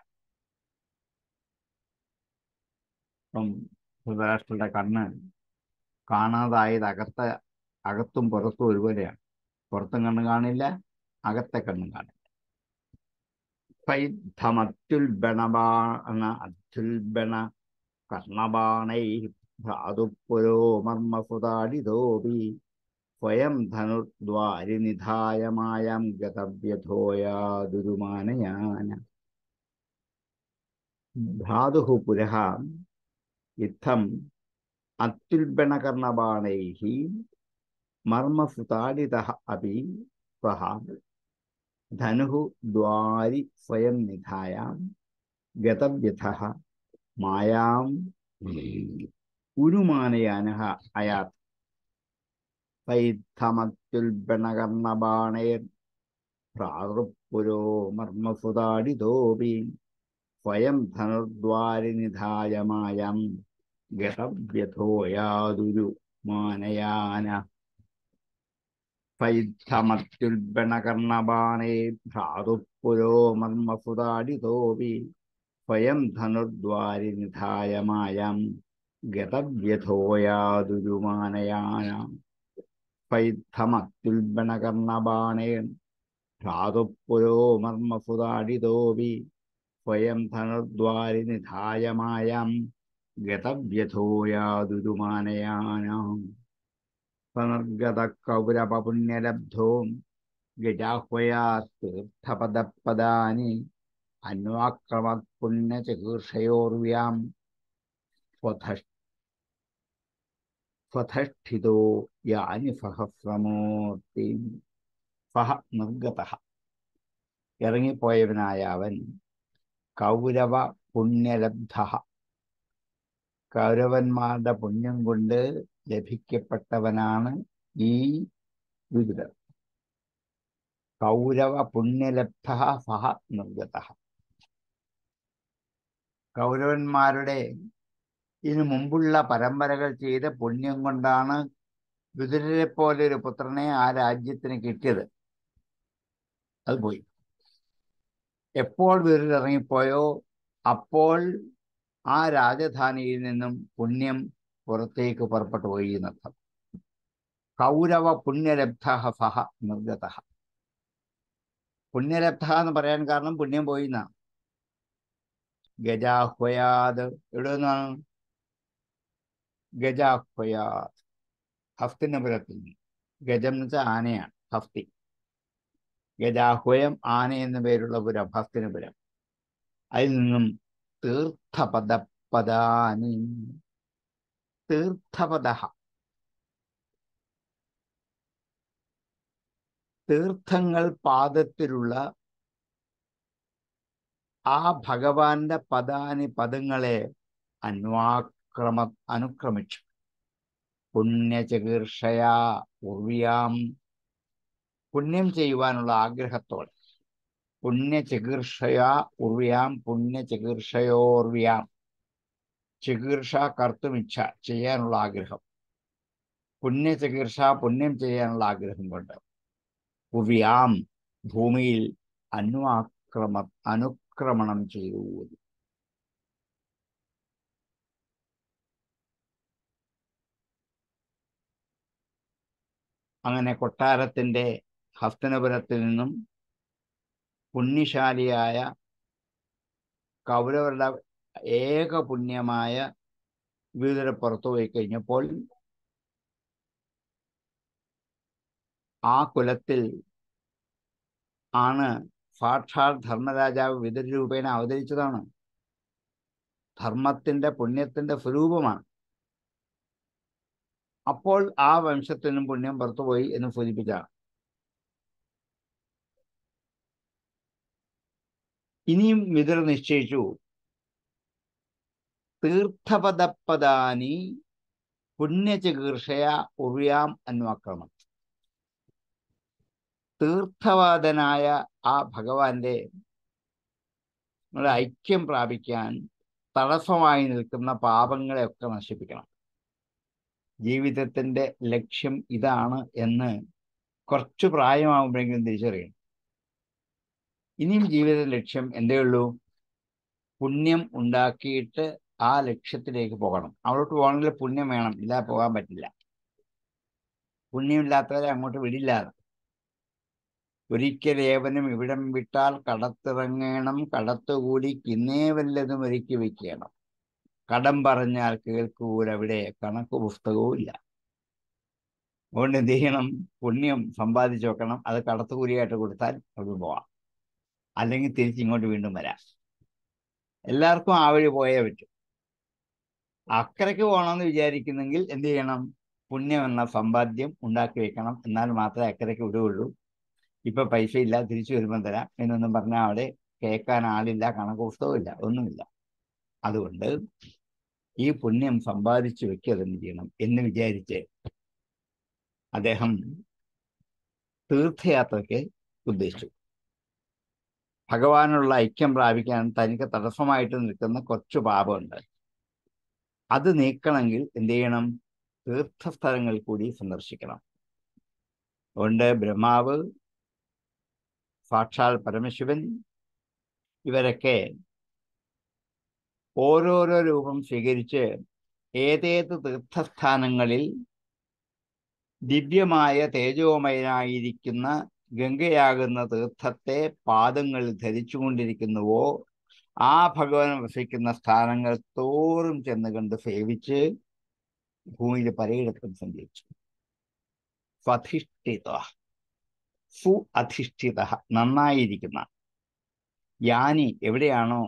അപ്പം ധൃതരാഷ്ട്രരുടെ കണ്ണ് കാണാതായത് അകത്തും പുറത്തും ഒരുപോലെയാണ്. പുറത്തും കണ്ണ് കാണില്ല, അകത്തെ കണ്ണും കാണില്ല. അത്യുൽബണ കർണബാണൈ ധാതുപുരോ മർമ്മസുതാടിതോപി സ്വയം ധനുർദ്വാരി നിധായ മായം ഗതവ്യഥോയാദുരുമാനയാന. ധാതുഃ പുരഃ ഇത്തം അത്യുൽബണകർണബാണൈഃ മർമ്മസുതാടിതഃ അപി സ്വഃ ധനുഃ ദ്വാരി സ്വയം നിധായ ഗതവ്യഥഃ മായാം ഉരുമാനയാനഃ അയാത്. പൈത്തമത്യുൽബണകർണബാണൈർ ഭ്രാതൃപുരോ മർമ്മസുതാടിതോപി സ്വയം ധനുർദ്വാരി നിധായ മായം ഗതവ്യഥോയാദുരുമാനയാന. പൈത്തമത്യുൽബണകർണബാണൈ ഭ്രാതൃപുരോ മർമ്മസുതാടിതോപി സ്വയം ധനുർദ്വാരി നിധായ മായം ഗതവ്യഥോയാദുരുമാനയാന. പൈത്തമത്യുൽബണകർണബാണൈ ഭ്രാതൃപുരോ മർമ്മസുതാടിതോപി സ്വയം ധനുർദ്വാരി നിധായ മായം ഗതവ്യഥോയാദുരുമാനയാന. പുനർഗത കൗരവപുണ്യലബ്ധോ ഗജാഹ്വയാ തീർത്ഥപദപദാനി അന്വാക്രമത് പുണ്യചകീർഷയോർവ്യാം സ്വധഷ്ഠിതോ യാനി സഹസ്രമൂർത്തി. സഹ നിർഗതഃ, ഇറങ്ങിപ്പോയവനായ അവൻ, കൗരവ പുണ്യലബ്ധഃ, കൗരവന്മാരുടെ പുണ്യം കൊണ്ട് ലഭിക്കപ്പെട്ടവനാണ് ഈ വിദുരർ. കൗരവ പുണ്യലബ്ധഃ സഹ നിർഗതഃ. കൗരവന്മാരുടെ ഇതിനു മുമ്പുള്ള പരമ്പരകൾ ചെയ്ത പുണ്യം കൊണ്ടാണ് വിദുരരെ പോലെ ഒരു പുത്രനെ ആ രാജ്യത്തിന് കിട്ടിയത്. അത് പോയി. എപ്പോൾ വിതുരർ ഇറങ്ങിപ്പോയോ അപ്പോൾ ആ രാജധാനിയിൽ നിന്നും പുണ്യം പുറത്തേക്ക് പുറപ്പെട്ടു പോയി എന്നർത്ഥം. കൗരവ പുണ്യലബ്ധ സഹ നിർഗത. പുണ്യലബ്ധ എന്ന് പറയാൻ കാരണം പുണ്യം പോയി എന്നാണ്. ഗജാഹ്വയാത് എവിടെ നിന്നാണ്? ഗജാഹ്വയാത് ഹസ്തിനപുരത്തിൽ നിന്ന്. ഗജം എന്ന് വെച്ചാൽ ആനയാണ്, ഹസ്തി. ഗജാഹ്വയം ആന എന്ന പേരുള്ള പുരം ഹസ്തിനപുരം. അതിൽ നിന്നും തീർത്ഥപദപദാനി. തീർത്ഥപദ, തീർത്ഥങ്ങൾ പാദത്തിലുള്ള ആ ഭഗവാന്റെ പദങ്ങളെ അനുക്രമിച്ചു. പുണ്യചികീർഷയാ ഉർവിയാം, പുണ്യം ചെയ്യുവാനുള്ള ആഗ്രഹത്തോടെ. പുണ്യചികീർഷയാ ഉർവിയാം, പുണ്യചികീർഷയോർവിയാം. ചികീർഷ കർത്തുമിച്ഛ, ചെയ്യാനുള്ള ആഗ്രഹം. പുണ്യചികീർഷ, പുണ്യം ചെയ്യാനുള്ള ആഗ്രഹം കൊണ്ട്. ഉർവിയാം, ഭൂമിയിൽ അനുക്രമണം ചെയ്തു. അങ്ങനെ കൊട്ടാരത്തിന്റെ ഹസ്തിനപുരത്തിൽ നിന്നും പുണ്യശാലിയായ കൗരവരുടെ ഏക പുണ്യമായ വിതുരർ പുറത്തു പോയി കഴിഞ്ഞപ്പോൾ ആ കുലത്തിൽ ആണ് സാക്ഷാൽ ധർമ്മരാജാവ് വിതുര രൂപേണ അവതരിച്ചതാണ്. ധർമ്മത്തിന്റെ പുണ്യത്തിന്റെ സ്വരൂപമാണ്. അപ്പോൾ ആ വംശത്തിനും പുണ്യം പുറത്തുപോയി എന്ന് സൂചിപ്പിച്ചാണ്. ഇനിയും വിതുരർ നിശ്ചയിച്ചു, തീർത്ഥപദപദാനി പുണ്യചികീർഷയ ഉറിയാം അന്വാക്രമം. തീർത്ഥവാദനായ ആ ഭഗവാന്റെ ഐക്യം പ്രാപിക്കാൻ തടസ്സമായി നിൽക്കുന്ന പാപങ്ങളെയൊക്കെ നശിപ്പിക്കണം. ജീവിതത്തിന്റെ ലക്ഷ്യം ഇതാണ് എന്ന് കുറച്ചു പ്രായമാകുമ്പോഴെങ്കിലും തിരിച്ചറിയണം. ഇനിയും ജീവിത ലക്ഷ്യം എന്തേ ഉള്ളൂ? പുണ്യം ഉണ്ടാക്കിയിട്ട് ആ ലക്ഷ്യത്തിലേക്ക് പോകണം. അവിടോട്ട് പോകണമെങ്കിൽ പുണ്യം വേണം, ഇല്ലാതെ പോകാൻ പറ്റില്ല. പുണ്യമില്ലാത്തവരെ അങ്ങോട്ട് വിടില്ല. ഒരിക്കലേവനും ഇവിടം വിട്ടാൽ കടത്തിറങ്ങണം, കടത്തുകൂടി കിന്നേ വല്ലതും ഒരുക്കി വെക്കണം. കടം പറഞ്ഞാൽ കേൾക്കൂരവിടെ, കണക്ക് പുസ്തകവും ഇല്ല. അതുകൊണ്ട് എന്ത് ചെയ്യണം? പുണ്യം സമ്പാദിച്ചു വെക്കണം. അത് കടത്തുകൂലിയായിട്ട് കൊടുത്താൽ അവിടെ പോവാം, അല്ലെങ്കിൽ തിരിച്ചിങ്ങോട്ട് വീണ്ടും വരാം. എല്ലാവർക്കും ആ വഴി പോയേ പറ്റും. അക്കരയ്ക്ക് പോകണമെന്ന് വിചാരിക്കുന്നെങ്കിൽ എന്ത് ചെയ്യണം? പുണ്യം എന്ന സമ്പാദ്യം ഉണ്ടാക്കി വെക്കണം. എന്നാൽ മാത്രമേ അക്കരയ്ക്ക് വിടുകയുള്ളൂ. ഇപ്പൊ പൈസ ഇല്ല, തിരിച്ചു വരുമ്പം തരാം എന്നൊന്നും പറഞ്ഞാൽ അവിടെ കേൾക്കാൻ ആളില്ല, കണക്ക് പുസ്തകവും ഇല്ല, ഒന്നുമില്ല. അതുകൊണ്ട് ഈ പുണ്യം സമ്പാദിച്ചു വെക്കുക തന്നെ ചെയ്യണം എന്ന് വിചാരിച്ച് അദ്ദേഹം തീർത്ഥയാത്രയ്ക്ക് ഉദ്ദേശിച്ചു. ഭഗവാനുള്ള ഐക്യം പ്രാപിക്കാൻ തനിക്ക് തടസ്സമായിട്ട് നിൽക്കുന്ന കുറച്ച് പാപമുണ്ട്. അത് നീക്കണമെങ്കിൽ എന്ത് ചെയ്യണം? തീർത്ഥസ്ഥലങ്ങൾ കൂടി സന്ദർശിക്കണം. അതുകൊണ്ട് ബ്രഹ്മാവ്, സാക്ഷാൽ പരമശിവൻ ഇവരൊക്കെ ഓരോരോ രൂപം സ്വീകരിച്ച് ഏതേത് തീർത്ഥസ്ഥാനങ്ങളിൽ ദിവ്യമായ തേജോമയനായിരിക്കുന്ന ഗംഗയാകുന്ന തീർത്ഥത്തെ പാദങ്ങളിൽ ധരിച്ചുകൊണ്ടിരിക്കുന്നുവോ ആ ഭഗവാൻ വസിക്കുന്ന സ്ഥാനങ്ങൾ തോറും ചെന്ന് കണ്ട് സേവിച്ച് ഭൂമിയിൽ പലയിടത്തും സഞ്ചരിച്ചു. സ്വധിഷ്ഠിത, അധിഷ്ഠിത, നന്നായിരിക്കുന്ന. യാനി, എവിടെയാണോ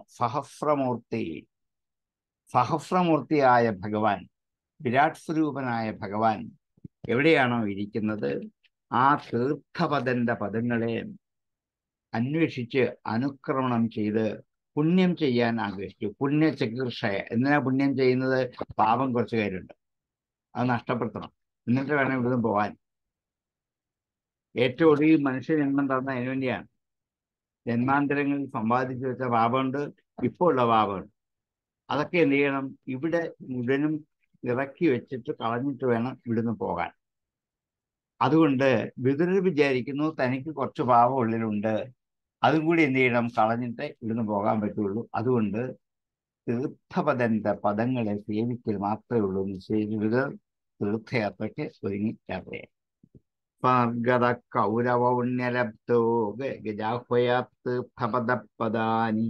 സഹസ്രമൂർത്തിയായ ഭഗവാൻ, വിരാട് സ്വരൂപനായ ഭഗവാൻ എവിടെയാണോ ഇരിക്കുന്നത് ആ തീർത്ഥപദന്റെ പദങ്ങളെ അന്വേഷിച്ച് അനുക്രമണം ചെയ്ത് പുണ്യം ചെയ്യാൻ ആഗ്രഹിച്ചു. പുണ്യചികീർഷയ. എന്തിനാ പുണ്യം ചെയ്യുന്നത്? പാപം കുറച്ച് കാര്യമുണ്ട്, അത് നഷ്ടപ്പെടുത്തണം, എന്നിട്ട് വേണം ഇവിടുന്ന് പോകാൻ. ഏറ്റവും ഒടുവിൽ മനുഷ്യ ജന്മം തന്ന അതിനു വേണ്ടിയാണ്. ജന്മാന്തരങ്ങളിൽ സമ്പാദിച്ചു വെച്ച പാപമുണ്ട്, ഇപ്പോൾ ഉള്ള പാപമുണ്ട്. അതൊക്കെ എന്ത് ചെയ്യണം? ഇവിടെ മുഴുവനും ഇറക്കി വെച്ചിട്ട് കളഞ്ഞിട്ട് വേണം ഇവിടുന്ന് പോകാൻ. അതുകൊണ്ട് വിതുരർ വിചാരിക്കുന്നു തനിക്ക് കുറച്ച് പാപം ഉള്ളിലുണ്ട്, അതും കൂടി എന്ത് ചെയ്യണം, കളഞ്ഞിട്ട് ഇവിടുന്ന് പോകാൻ പറ്റുള്ളൂ. അതുകൊണ്ട് തീർത്ഥപദന്റെ പദങ്ങളെ സേവിക്കൽ മാത്രമേ ഉള്ളൂ നിശ്ചയിക്കുന്നത്. തീർത്ഥയാത്രയ്ക്ക് ഒരുങ്ങി യാത്രയായി. ഗത കൗരവപുണ്യലബ്ധോ ഗജാഹ്വയാത് തീർത്ഥപദപദാനി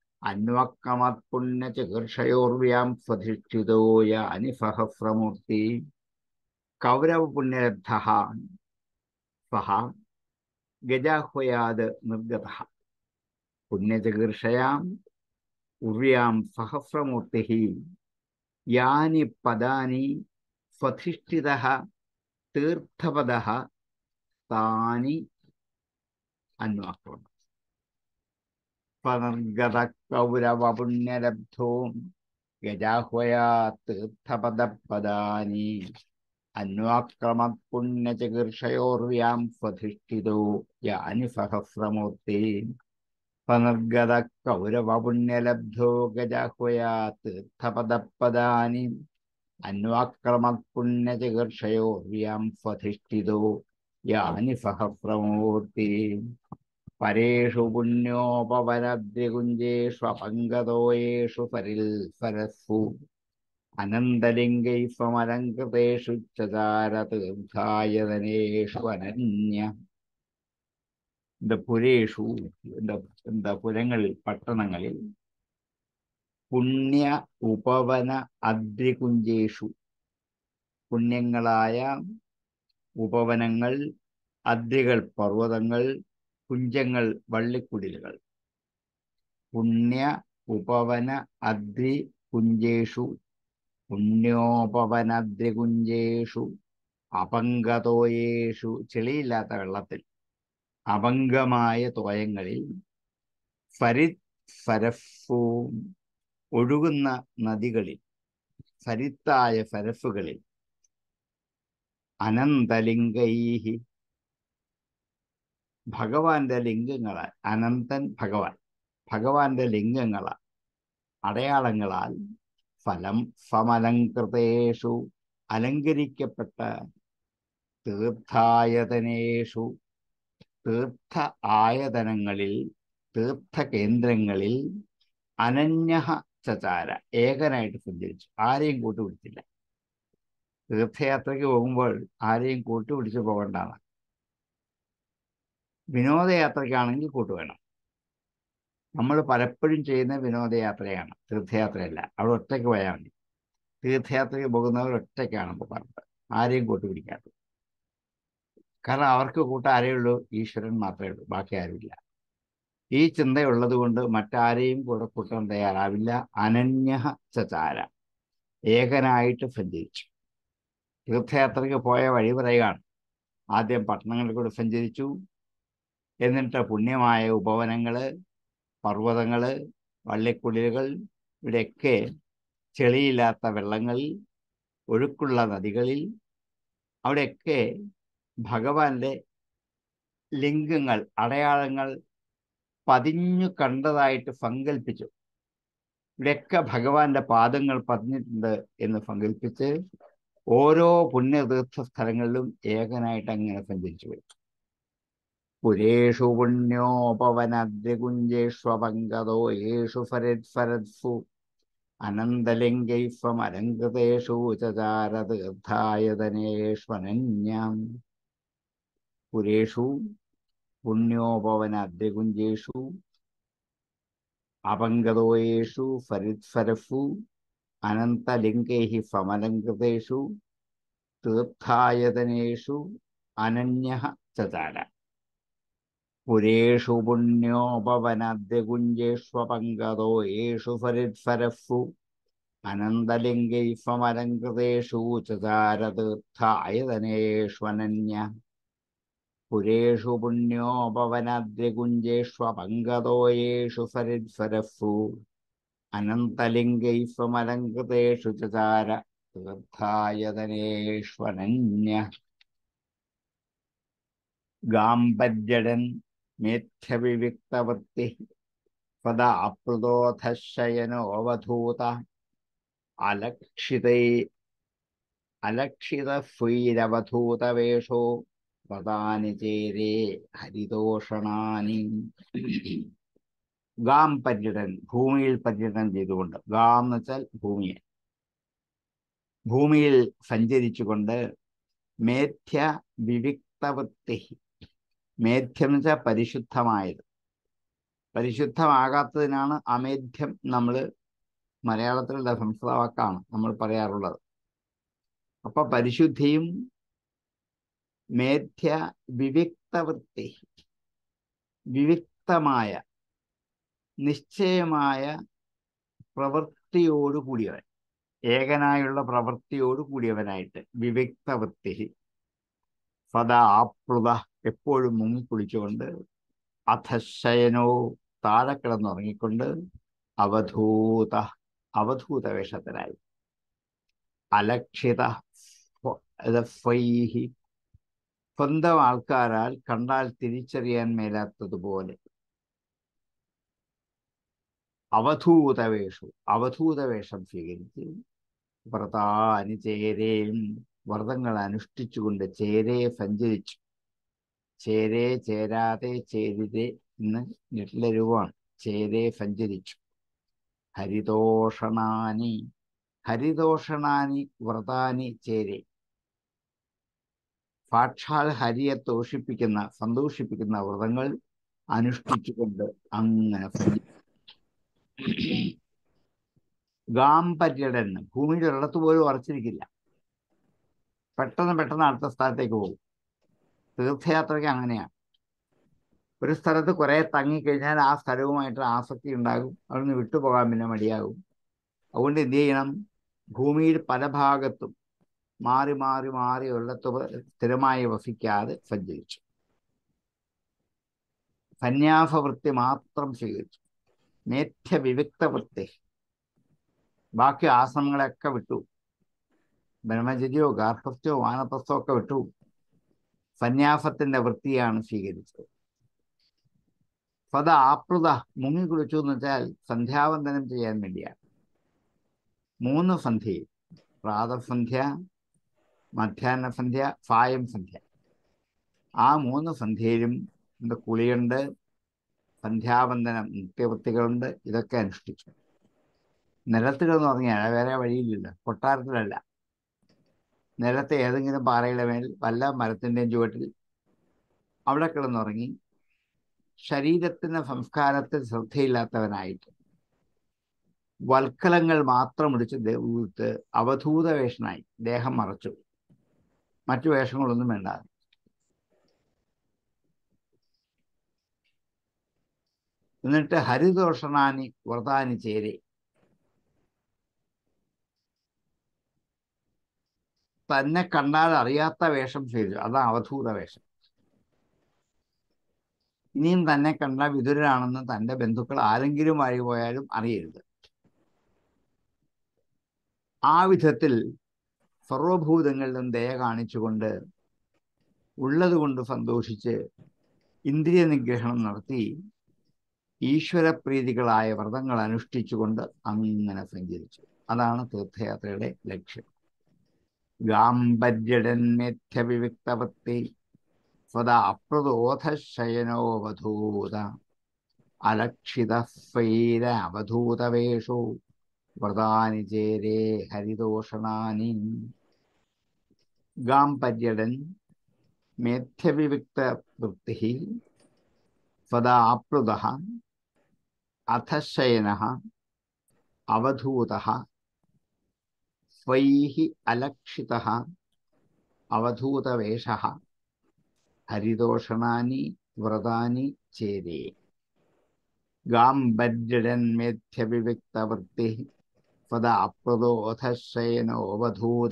അന്വക്രമപുണ്യചികീർഷയോർവ്യാം സ്വധിഷ്ഠിതോയ അനിഫഹഫ്രമൂർത്തി. കൗരവപുണ്യലബ്ധ സഹ ഗജാഹ്വയാത് നിർഗത പുണ്യചികീർഷയാം ഉർവ്യാം സഹസ്രമൂർത്തിഃ യാനി പദാനി സ്വധിഷ്ഠിതഃ തീർത്ഥപദഃ താനി അന്വാക്രമ. പനർഗത കൗരവപുണ്യലബ്ധോ ഗജാഹ്വയാത് തീർത്ഥപദപദാനി അന്വാക്രമത് പുണ്യചികീർഷയോർവ്യാം സ്വധിഷ്ഠിതോ യാനി സഹസ്രമൂർത്തി. പനർഗത കൗരവപുണ്യലബ്ധോ ഗജാഹ്വയാത് തീർത്ഥപദപദാനി അന്വാക്രമത് പുണ്യചികീർഷയോർവ്യാം സ്വധിഷ്ഠിതോ യാനി സഹസ്രമൂർത്തി. പരേഷു പുണ്യോപവനദ്രികുഞ്ജേഷ്വപങ്കതോയേഷു സരിൽസരസ്സു അനന്തലിംഗൈ സമലങ്കൃതേഷു ചചാര തീർത്ഥായതനേഷു അനന്യ. പുരേഷു പുരങ്ങളിൽ, പട്ടണങ്ങളിൽ, പുണ്യ ഉപവന അദ്രികുഞ്ജേഷു പുണ്യങ്ങളായ ഉപവനങ്ങൾ, അദ്രികൾ പർവ്വതങ്ങൾ, കുഞ്ചങ്ങൾ വള്ളിക്കുടിലുകൾ. പുണ്യ ഉപവന അദ്രി കുഞ്ചേഷു പുണ്യോപവനദ്രികുഞ്ജേഷു അപങ്കതോയേഷു ചെളിയില്ലാത്ത വെള്ളത്തിൽ, അപങ്കമായ തോയങ്ങളിൽ, ഫരിത് ഫരഫു ഒഴുകുന്ന നദികളിൽ, ഫരിത്തായ ഫരഫുകളിൽ, അനന്തലിംഗൈഹി ഭഗവാന്റെ ലിംഗങ്ങളാൽ, അനന്തൻ ഭഗവാൻ, ഭഗവാന്റെ ലിംഗങ്ങളാൽ, അടയാളങ്ങളാൽ, ഫലം സമലങ്കൃതേഷു അലങ്കരിക്കപ്പെട്ട, തീർത്ഥായതനേഷു തീർത്ഥ ആയതനങ്ങളിൽ, തീർത്ഥകേന്ദ്രങ്ങളിൽ, അനന്യഃ ചചാര ഏകനായിട്ട് സഞ്ചരിച്ചു, ആരെയും കൂട്ടുപിടിച്ചില്ല. തീർത്ഥയാത്രയ്ക്ക് പോകുമ്പോൾ ആരെയും കൂട്ടുപിടിച്ച് പോകേണ്ടതാണ്. വിനോദയാത്രയ്ക്കാണെങ്കിൽ കൂട്ടുവേണം. നമ്മൾ പലപ്പോഴും ചെയ്യുന്ന വിനോദയാത്രയാണ്, തീർത്ഥയാത്രയല്ല. അവിടെ ഒറ്റയ്ക്ക് പോയാൽ മതി. തീർത്ഥയാത്രയ്ക്ക് പോകുന്നവർ ഒറ്റയ്ക്കാണ് പോകാറുണ്ട്, ആരെയും കൂട്ടുപിടിക്കാത്തത്. കാരണം അവർക്ക് കൂട്ടം ആരേ ഉള്ളൂ? ഈശ്വരൻ മാത്രമേ ഉള്ളൂ, ബാക്കി ആരുമില്ല. ഈ ചിന്തയുള്ളത് കൊണ്ട് മറ്റാരെയും കൂടെ കൂട്ടാൻ തയ്യാറാവില്ല. അനന്യഃ ചചാര ഏകനായിട്ട് സഞ്ചരിച്ചു. തീർത്ഥയാത്രയ്ക്ക് പോയ വഴി പറയുകയാണ്. ആദ്യം പട്ടണങ്ങളിൽ കൂടെ സഞ്ചരിച്ചു, എന്നിട്ട് പുണ്യമായ ഉപവനങ്ങള്, പർവ്വതങ്ങള്, വള്ളിക്കുടിലുകൾ, ഇവിടെയൊക്കെ ചെളിയില്ലാത്ത വെള്ളങ്ങളിൽ, ഒഴുക്കുള്ള നദികളിൽ, അവിടെയൊക്കെ ഭഗവാന്റെ ലിംഗങ്ങൾ, അടയാളങ്ങൾ പതിഞ്ഞു കണ്ടതായിട്ട് സങ്കല്പിച്ചു. ഇവിടെയൊക്കെ ഭഗവാന്റെ പാദങ്ങൾ പതിഞ്ഞിട്ടുണ്ട് എന്ന് സങ്കല്പിച്ച് ഓരോ പുണ്യതീർത്ഥ സ്ഥലങ്ങളിലും ഏകനായിട്ട് അങ്ങനെ സഞ്ചരിച്ചു പോയി. പുരേഷു പുണ്യോപവനദ്രികുഞ്ജേഷ്വപങ്കതോ യേഷു ഫരത്ഫരത്സു അനന്തലിംഗൈസ്വമലങ്കൃതേഷു ചചാര തീർത്ഥായതനേഷ്വനന്യം. പുരേഷു പുണ്യോപവനദ്രികുഞ്ജേഷു അപങ്കതോയേഷു ഫരിത്ഫരഫു അനന്തലിംഗൈഃ സമലങ്കൃതേഷു തീർത്ഥായതനേഷു അനന്യഃ ചചാര. പുരേഷു പുണ്യോപവനദ്രികുഞ്ജേഷ്വപങ്കതോ യേഷു ഫരിത്ഫരഫു അനന്തലിംഗൈഃ സമലങ്കൃതേഷു ചചാര തീർത്ഥായതനേഷ്വനന്യഃ. പുരേഷു പുണ്യോപവനദ്രികുഞ്ജേഷ്വപങ്കതോ യേഷു ഫരിത്ഫരഫു അനന്തലിംഗൈഃ സമലങ്കൃതേഷു ചചാര തീർത്ഥായതനേഷ്വനന്യഃ. ഗാംബജ്ജടൻ മേധ്യവിവിക്തവൃത്തി സദാ അപ്ലുതോധശയനോവധൂത അലക്ഷിതഫൈരവധൂതവേഷോ വ്രതാനി ചേരേ ഹരിതോഷണാനി. ഗാം പര്യടൻ, ഭൂമിയിൽ പര്യടനം ചെയ്തുകൊണ്ട്. ഗാം എന്ന് വെച്ചാൽ ഭൂമിയെ. ഭൂമിയിൽ സഞ്ചരിച്ചുകൊണ്ട്. മേധ്യ വിവിക്തവൃത്തി. മേധ്യം എന്ന് വെച്ചാൽ പരിശുദ്ധമായത്. പരിശുദ്ധമാകാത്തതിനാണ് അമേധ്യം. നമ്മൾ മലയാളത്തിലുള്ള സംസ്കൃത വാക്കാണ് നമ്മൾ പറയാറുള്ളത്. അപ്പൊ പരിശുദ്ധിയും മേധ്യ വിവിക്തവൃത്തി, വിവിക്തമായ നിശ്ചയമായ പ്രവൃത്തിയോട് കൂടിയവൻ, ഏകനായുള്ള പ്രവൃത്തിയോട് കൂടിയവനായിട്ട്. വിവിക്തവൃത്തി. സദാ ആപ്ലുത, എപ്പോഴും മുങ്ങിക്കുളിച്ചുകൊണ്ട്. അധശയനോ, താഴെ കിടന്നുറങ്ങിക്കൊണ്ട്. അവധൂത, അവധൂത വേഷത്തിനായി. അലക്ഷിത, ഫൈഹി, സ്വന്തം ആൾക്കാരാൽ കണ്ടാൽ തിരിച്ചറിയാൻ മേലാത്തതുപോലെ. അവധൂതവേഷു, അവധൂതവേഷം സ്വീകരിച്ച്. വ്രതാനി ചേരേയും, വ്രതങ്ങൾ അനുഷ്ഠിച്ചുകൊണ്ട്. ചേരേ, സഞ്ചരിച്ചു. ചേരേ, ചേരാതെ, ചേരിരെ എന്ന് നെട്ടിലെ രൂപമാണ്. ചേരേ, സഞ്ചരിച്ചു. ഹരിതോഷണാനി, ഹരിതോഷണാനി വ്രതാനി ചേരേ. സാക്ഷാൽ ഹരിയെ തോഷിപ്പിക്കുന്ന, സന്തോഷിപ്പിക്കുന്ന വ്രതങ്ങൾ അനുഷ്ഠിച്ചുകൊണ്ട് അങ്ങനെ ഗാം പര്യടൻ, ഭൂമിയിൽ ഒരിടത്ത് പോലും ഉറച്ചിരിക്കില്ല. പെട്ടെന്ന് പെട്ടെന്ന് അടുത്ത സ്ഥലത്തേക്ക് പോകും. തീർത്ഥയാത്രയ്ക്ക് അങ്ങനെയാണ്. ഒരു സ്ഥലത്ത് കുറെ തങ്ങിക്കഴിഞ്ഞാൽ ആ സ്ഥലവുമായിട്ട് ആസക്തി ഉണ്ടാകും. അവിടുന്ന് വിട്ടുപോകാൻ പിന്നെ മടിയാകും. അതുകൊണ്ട് എന്ത് ചെയ്യണം? ഭൂമിയിൽ പല ഭാഗത്തും മാറി മാറി മാറി ഒരിടത്ത് സ്ഥിരമായി വസിക്കാതെ സഞ്ചരിച്ചു. സന്യാസവൃത്തി മാത്രം സ്വീകരിച്ചു. മേധ്യ വിവിക്തവൃത്തി, ബാക്കി ആശ്രമങ്ങളെയൊക്കെ വിട്ടു. ബ്രഹ്മചര്യമോ ഗാർഹസ്ഥ്യമോ വാനപ്രസ്ഥമോ ഒക്കെ വിട്ടു. സന്യാസത്തിന്റെ വൃത്തിയാണ് സ്വീകരിച്ചത്. സദാ ആപ്ലുത, മുങ്ങിക്കുളിച്ചു എന്ന് വെച്ചാൽ സന്ധ്യാവന്ദനം ചെയ്യാൻ വേണ്ടിയാണ്. 3 സന്ധ്യയിൽ, പ്രാതസന്ധ്യ, മധ്യാഹ്നസന്ധ്യ, സായം സന്ധ്യ. ആ 3 സന്ധ്യയിലും കുളിയുണ്ട്, സന്ധ്യാവന്ദനം, നിത്യവൃത്തികളുണ്ട്. ഇതൊക്കെ അനുഷ്ഠിച്ചു. നിലത്ത് കിടന്നുറങ്ങിയാൽ വേറെ വഴിയില്ലല്ലോ. കൊട്ടാരത്തിലല്ല, നിലത്തെ ഏതെങ്കിലും പാറയുടെ മേൽ വല്ല മരത്തിൻ്റെയും ചുവട്ടിൽ അവിടെ കിടന്നുറങ്ങി. ശരീരത്തിന് സംസ്കാരത്തിൽ ശ്രദ്ധയില്ലാത്തവനായിട്ട് വൽക്കലങ്ങൾ മാത്രം ഇടിച്ച് അവധൂത വേഷനായി ദേഹം മറച്ചു. മറ്റു വേഷങ്ങളൊന്നും വേണ്ട. എന്നിട്ട് ഹരിതോഷണാനി വ്രതാനി ചേരെ, തന്നെ കണ്ടാൽ അറിയാത്ത വേഷം ചെയ്തു. അതാണ് അവധൂത വേഷം. ഇനിയും തന്നെ കണ്ടാൽ വിതുരനാണെന്ന് തൻ്റെ ബന്ധുക്കൾ ആരെങ്കിലും വഴി പോയാലും അറിയരുത്. ആ വിധത്തിൽ സർവഭൂതങ്ങളിലും ദയ കാണിച്ചുകൊണ്ട്, ഉള്ളതുകൊണ്ട് സന്തോഷിച്ച്, ഇന്ദ്രിയ നിഗ്രഹണം നടത്തി ഈശ്വരപ്രീതികളായ വ്രതങ്ങൾ അനുഷ്ഠിച്ചുകൊണ്ട് അങ്ങനെ സഞ്ചരിച്ചു. അതാണ് തീർത്ഥയാത്രയുടെ ലക്ഷ്യം. ഗാംബര്യടൻ മേധ്യ വിവിക്തവൃത്തി സ്വദാ അപ്രദോധശയനോവധൂത അലക്ഷിത സ്വൈര അവധൂതവേഷോ വ്രതാനി ചേരേ ഹരിതോഷണാനി. ഗാംപര്യടൻ മേധ്യവിവിക്ത വൃത്തി സ്വദാ ആപ്ലുത അധശയന അവധൂത സ്വൈഃ അലക്ഷിത അവധൂതവേഷ ഹരിതോഷണാനി വ്രതാനി ചേരേ. ഗാംബര്യടൻ മേധ്യവിവിക്തവൃത്തി സ്വദാ അപ്രദോധശയനോവധൂത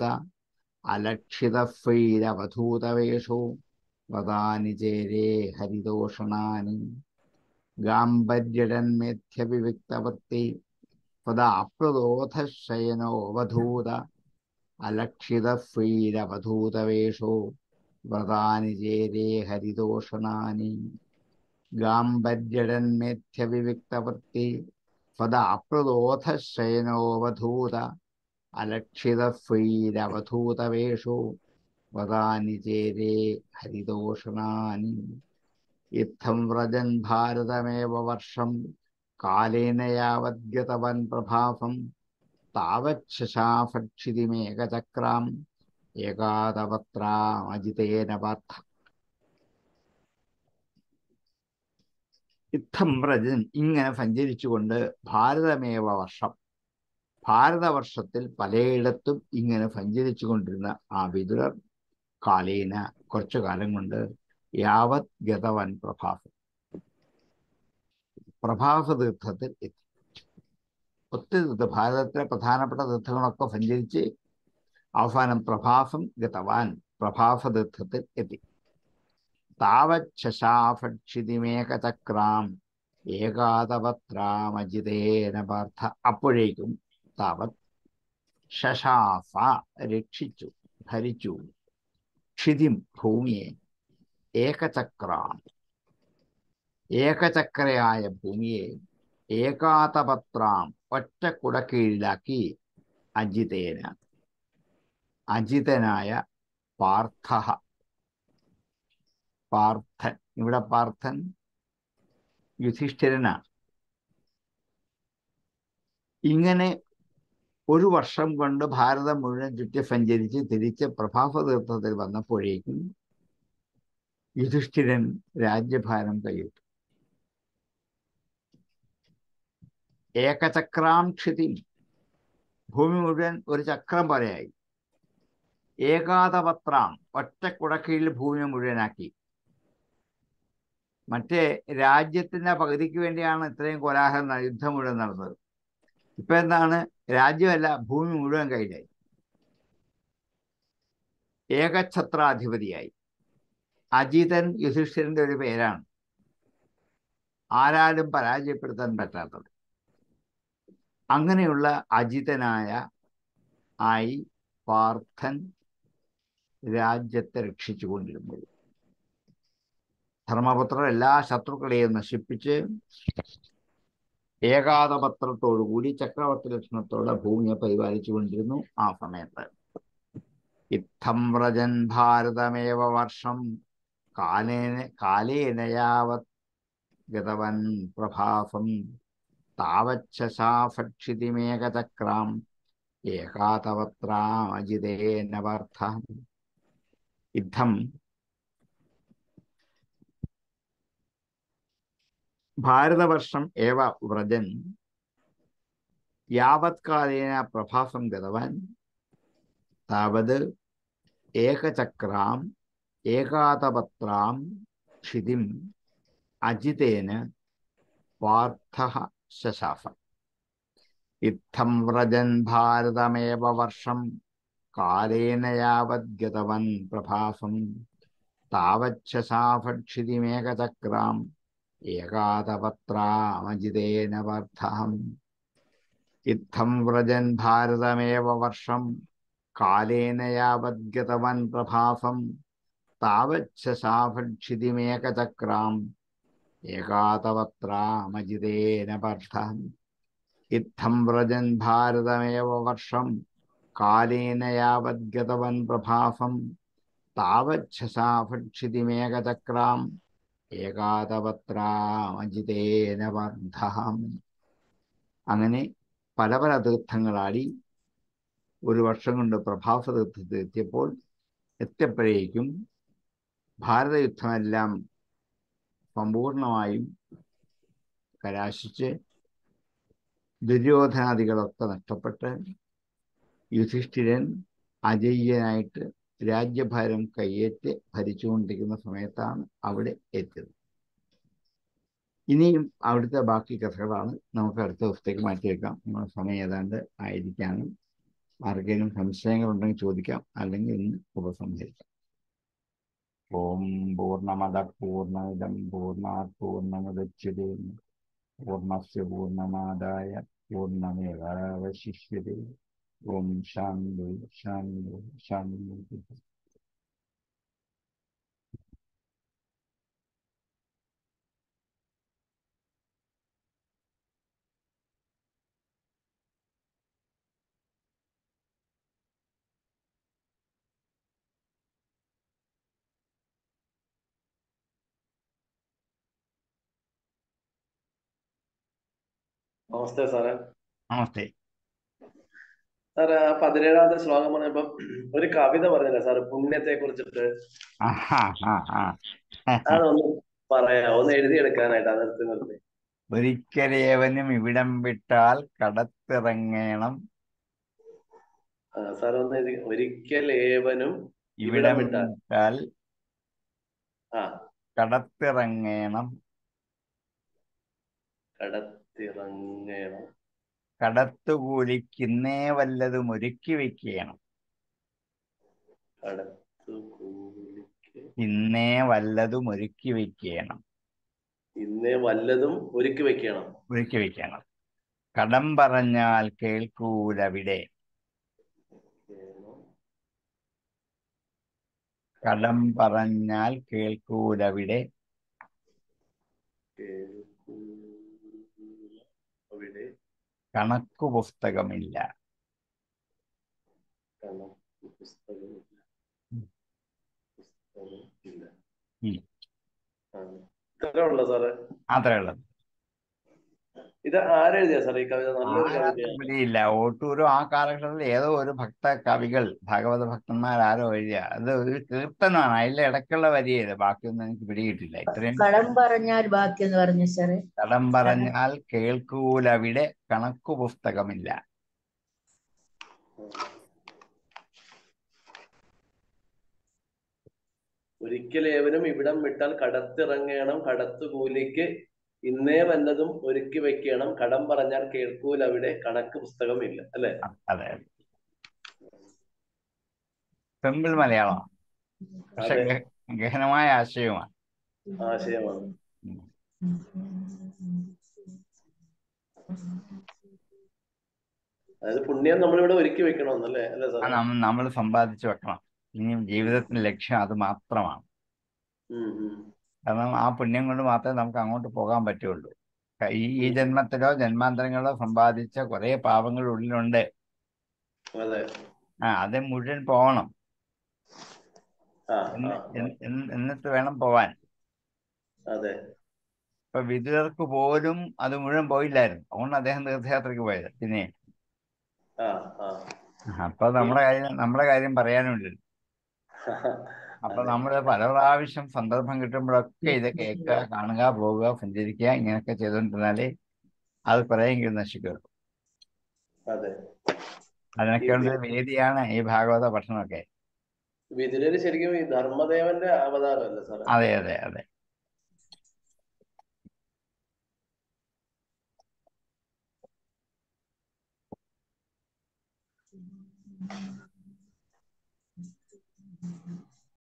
അലക്ഷിതസ്വൈരവധൂതവേഷോ വ്രതാനി ചേരേ ഹരിതോഷണാനി. ഗാംബര്യടൻ മേധ്യവിവിക്തവൃത്തി സ്വദാ അപ്രദോധശയനോവധൂത അലക്ഷിതസ്വൈരവധൂതവേഷോ വ്രതാനി ചേരേ ഹരിതോഷണാനി. ഗാംബര്യടൻ മേധ്യവിവിക്തവൃത്തി സ്വദാ അപ്രദോധശയനോവധൂത അലക്ഷിതസ്വൈരവധൂതവേഷോ വദാനി ചേരേ ഹരിതോഷണാനി ഇത്തം വ്രജൻ ഭാരതമേവ വർഷം കാലേന യാവദ്ഗതവൻ പ്രഭാസം താവച്ഛാഭക്ഷിതിമേകചക്രാം ഏകാദപത്രാമജിതേന പാർത്ഥ. ഇത്തം വ്രജൻ ഇങ്ങനെ സഞ്ചരിച്ചുകൊണ്ട് ഭാരതമേവ വർഷം, ഭാരതവർഷത്തിൽ പലയിടത്തും ഇങ്ങനെ സഞ്ചരിച്ചു കൊണ്ടിരുന്ന ആ വിതുരർ കാലേന കുറച്ചു കാലം കൊണ്ട് യാവത് ഗതവൻ പ്രഭാസം, പ്രഭാസ തീർത്ഥത്തിൽ എത്തി. ഒത്തിരി ഭാരതത്തിലെ പ്രധാനപ്പെട്ട തീർത്ഥങ്ങളൊക്കെ സഞ്ചരിച്ച് അവസാനം പ്രഭാസം ഗതവാൻ, പ്രഭാസ തീർത്ഥത്തിൽ എത്തി. താവച്ഛാഭക്ഷിതിമേകചക്രാം ഏകാദപത്രാമജിതേന പാർത്ഥ. അപ്പോഴേക്കും താവത് ശശാഫ രക്ഷിച്ചു, ധരിച്ചു, ക്ഷിതിം ഭൂമിയെ, ഏകചക്രാം ഏകചക്രയായ ഭൂമിയെ, ഏകാതപത്രാം ഒറ്റ കുടക്കീഴിലാക്കി, അജിതേന അജിതനായ പാർത്ഥ, പാർത്ഥൻ, ഇവിടെ പാർത്ഥൻ യുധിഷ്ഠിരനാണ്. ഇങ്ങനെ ഒരു വർഷം കൊണ്ട് ഭാരതം മുഴുവൻ ചുറ്റി സഞ്ചരിച്ച് തിരിച്ച് പ്രഭാസ തീർത്ഥത്തിൽ വന്നപ്പോഴേക്കും യുധിഷ്ഠിരൻ രാജ്യഭാരം കൈയിട്ടു. ഏകചക്രാം ക്ഷിതി, ഭൂമി മുഴുവൻ ഒരു ചക്രം പോലെയായി. ഏകാദപത്രാം ഒറ്റ കുടക്കീഴിൽ ഭൂമി മുഴുവനാക്കി. മറ്റേ രാജ്യത്തിന്റെ പകുതിക്ക് വേണ്ടിയാണ് ഇത്രയും കോലാഹലം, യുദ്ധം മുഴുവൻ നടന്നത്. ഇപ്പൊ എന്താണ്? രാജ്യമല്ല, ഭൂമി മുഴുവൻ കയ്യിലായി. ഏകഛത്രാധിപതിയായി. അജിതൻ യുധിഷ്ഠിരന്റെ ഒരു പേരാണ്, ആരാലും പരാജയപ്പെടുത്താൻ പറ്റാത്തത്. അങ്ങനെയുള്ള അജിതനായ ആയി പാർത്ഥൻ രാജ്യത്തെ രക്ഷിച്ചുകൊണ്ടിരുന്നത്. ധർമ്മപുത്രർ എല്ലാ ശത്രുക്കളെയും നശിപ്പിച്ച് ഏകാദപത്രത്തോടുകൂടി ചക്രവർത്തി ലക്ഷണത്തോടെ ഭൂമിയെ പരിപാലിച്ചു കൊണ്ടിരുന്നു. ആ സമയത്ത് ഇത്തം വ്രജൻ ഭാരതമേവ വർഷം കാലേന യാവത് ഗതവൻ പ്രഭാസം താവച്ഛാഭക്ഷിതിമേകചക്രാം ഏകാദപത്രാമജിതേന പാർത്ഥ. ഇത്തം ഭാരതവർഷം ഏവ വ്രജൻ യാവത് കാലേന പ്രഭാസം ഗതവാൻ താവത് ഏകചക്രാം ഏകാദപത്രാം ക്ഷിതിം അജിതേന പാർത്ഥ ശശാഫ. ഇത്തം വ്രജൻ ഭാരതമേവ വർഷം കാലേന യാവത് ഗതവൻ പ്രഭാസം താവച്ഛാഭക്ഷിതിമേകചക്രാം ഏകാദപത്രാമജിതേന പാർത്ഥ. ഇത്തം വ്രജൻ ഭാരതമേവ വർഷം കാലേന യാവത് ഗതവൻ പ്രഭാസം താവച്ഛാഭക്ഷിതിമേകചക്രാം ഏകാദപത്രാമജിതേന പാർത്ഥ. ഇത്തം വ്രജൻ ഭാരതമേവ വർഷം കാലേന യാവത് ഗതവൻ പ്രഭാസം താവച്ഛാഭക്ഷിതിമേകചക്രാം ഏകാദപത്രാമജിതേന പാർത്ഥ. അങ്ങനെ പല പല തീർത്ഥങ്ങളാടി ഒരു വർഷം കൊണ്ട് പ്രഭാസ തീർത്ഥത്തിൽ എത്തിയപ്പോഴേക്കും ഭാരതയുദ്ധമെല്ലാം സമ്പൂർണമായും കലാശിച്ച് ദുര്യോധനാദികളൊക്കെ നഷ്ടപ്പെട്ട് യുധിഷ്ഠിരൻ അജയ്യനായിട്ട് രാജ്യഭാരം കയ്യേറ്റ് ഭരിച്ചുകൊണ്ടിരിക്കുന്ന സമയത്താണ് അവിടെ എത്തിയത്. ഇനിയും അവിടുത്തെ ബാക്കി കഥകളാണ് നമുക്ക് അടുത്ത ദിവസത്തേക്ക് മാറ്റിവെക്കാം. നമ്മുടെ സമയം ഏതാണ്ട് ആയിരിക്കാണ്. ആർക്കെങ്കിലും സംശയങ്ങളുണ്ടെങ്കിൽ ചോദിക്കാം, അല്ലെങ്കിൽ ഇന്ന് ഉപസംഹരിക്കാം. ഓം പൂർണ്ണമദ പൂർണ്ണമിദം പൂർണ്ണാത് പൂർണ്ണമുദച്യതേ പൂർണ്ണസ്യ പൂർണ്ണമാദായ പൂർണ്ണമേവാവശിഷ്യതേ. ഓം ശാന്തി ശാന്തി ശാന്തി. നമസ്തേ സാറേ. നമസ്തേ. സാറ് ആ 17ാമത്തെ ശ്ലോകം പറഞ്ഞപ്പോ ഒരു കവിത പറഞ്ഞില്ല സാറ്, പുണ്യത്തെ കുറിച്ചിട്ട്? ആഹാ, ആ, ആ. അതൊന്ന് പറയാ, ഒന്ന് എഴുതിയെടുക്കാനായിട്ട് നിർത്തി. ഒരിക്കലേവനും ഇവിടം വിട്ടാൽ കടത്തിറങ്ങണം, സാർ ഒന്ന് എഴുതി. ഒരിക്കൽ ഏവനും ഇവിടം ഇവിടം വിട്ടാൽ വിട്ടാൽ ആ കടത്തിറങ്ങണം, കടത്തിറങ്ങണം, കടത്തുകൂലിക്കുന്നേ വല്ലതും ഒരുക്കി വെക്കണം, കടത്തുകൂലിക്ക് ഇന്നേ വല്ലതും ഒരുക്കി വെക്കണം, ഇന്നേ വല്ലതും ഒരുക്കി വെക്കണം. ഒരുക്കി വെക്കണം. കടം പറഞ്ഞാൽ കേൾക്കൂലവിടെ, കടം പറഞ്ഞാൽ കേൾക്കൂലവിടെ, അവിടെ കണക്കു പുസ്തകമില്ല. പുസ്തകമില്ല. പുസ്തകമില്ല. ഉം. ഇത്രേ ഉള്ളൂ സാറേ? അത്രേ ഉള്ളത്. ഇത് ആരെഴുതിയ സാറേ ഈ കവിത? നല്ലൊരു കവിതയാണ്. പിടിയില്ല. ഓട്ടൂരും ആ കാലഘട്ടത്തിൽ ഏതോ ഒരു ഭക്ത കവികൾ, ഭാഗവത ഭക്തന്മാരാരോ എഴുതിയ അത് ഒരു കീർത്തനമാണ്. അതിലെ ഇടയ്ക്കുള്ള വരിയത്, ബാക്കിയൊന്നും എനിക്ക് പിടികിട്ടില്ല. ഇത്രയും. കടം പറഞ്ഞാൽ ബാക്കി എന്ന് പറഞ്ഞു സാറേ. കടം പറഞ്ഞാൽ കേൾക്കൂലവിടെ, കണക്കു പുസ്തകമില്ല. ഒരിക്കലേവനും ഇവിടം വിട്ടാൽ കടത്തിറങ്ങണം, കടത്തുകൂലിക്ക് ഇന്നേ വല്ലതും ഒരുക്കി വെക്കണം, കടം പറഞ്ഞാൽ കേൾക്കൂല അവിടെ, കണക്ക് പുസ്തകമില്ല. അല്ലെ? അതെ, സിമ്പിൾ മലയാളം, പക്ഷെ ഗഹനമായ ആശയവുമാണ്. ആശയമാണ്. അതായത് പുണ്യം നമ്മളിവിടെ ഒരുക്കി വെക്കണമെന്നല്ലേ? അല്ലേ സാറേ? നമ്മൾ സമ്പാദിച്ചു വെക്കണം. ഇനിയും ജീവിതത്തിന്റെ ലക്ഷ്യം അത് മാത്രമാണ്. കാരണം ആ പുണ്യം കൊണ്ട് മാത്രമേ നമുക്ക് അങ്ങോട്ട് പോകാൻ പറ്റുള്ളൂ. ഈ ജന്മത്തിലോ ജന്മാന്തരങ്ങളോ സമ്പാദിച്ച കുറെ പാപങ്ങൾ ഉള്ളിലുണ്ട്. അത് മുഴുവൻ പോകണം. എന്നിട്ട് വേണം പോവാൻ. ഇപ്പൊ വിദുരർക്ക് പോലും അത് മുഴുവൻ പോയില്ലായിരുന്നു. അതുകൊണ്ട് അദ്ദേഹം തീർത്ഥയാത്രയ്ക്ക് പോയത്. പിന്നെ അപ്പൊ നമ്മുടെ കാര്യം പറയാനുണ്ടല്ലോ. അപ്പൊ നമ്മൾ പല പ്രാവശ്യം സന്ദർഭം കിട്ടുമ്പോഴൊക്കെ ഇത് കേൾക്കുക, കാണുക, പോവുക, സഞ്ചരിക്കുക, ഇങ്ങനെയൊക്കെ ചെയ്തുകൊണ്ടിരുന്നാലേ അത് കുറേയെങ്കിലും നശിക്കുള്ളൂ. അതിനൊക്കെയുള്ള വേദിയാണ് ഈ ഭാഗവത പഠനമൊക്കെ. വിതുരര് ശരിക്കും ഈ ധർമ്മദേവന്റെ അവതാരമല്ലേ സാറേ? അതെ, അതെ, അതെ.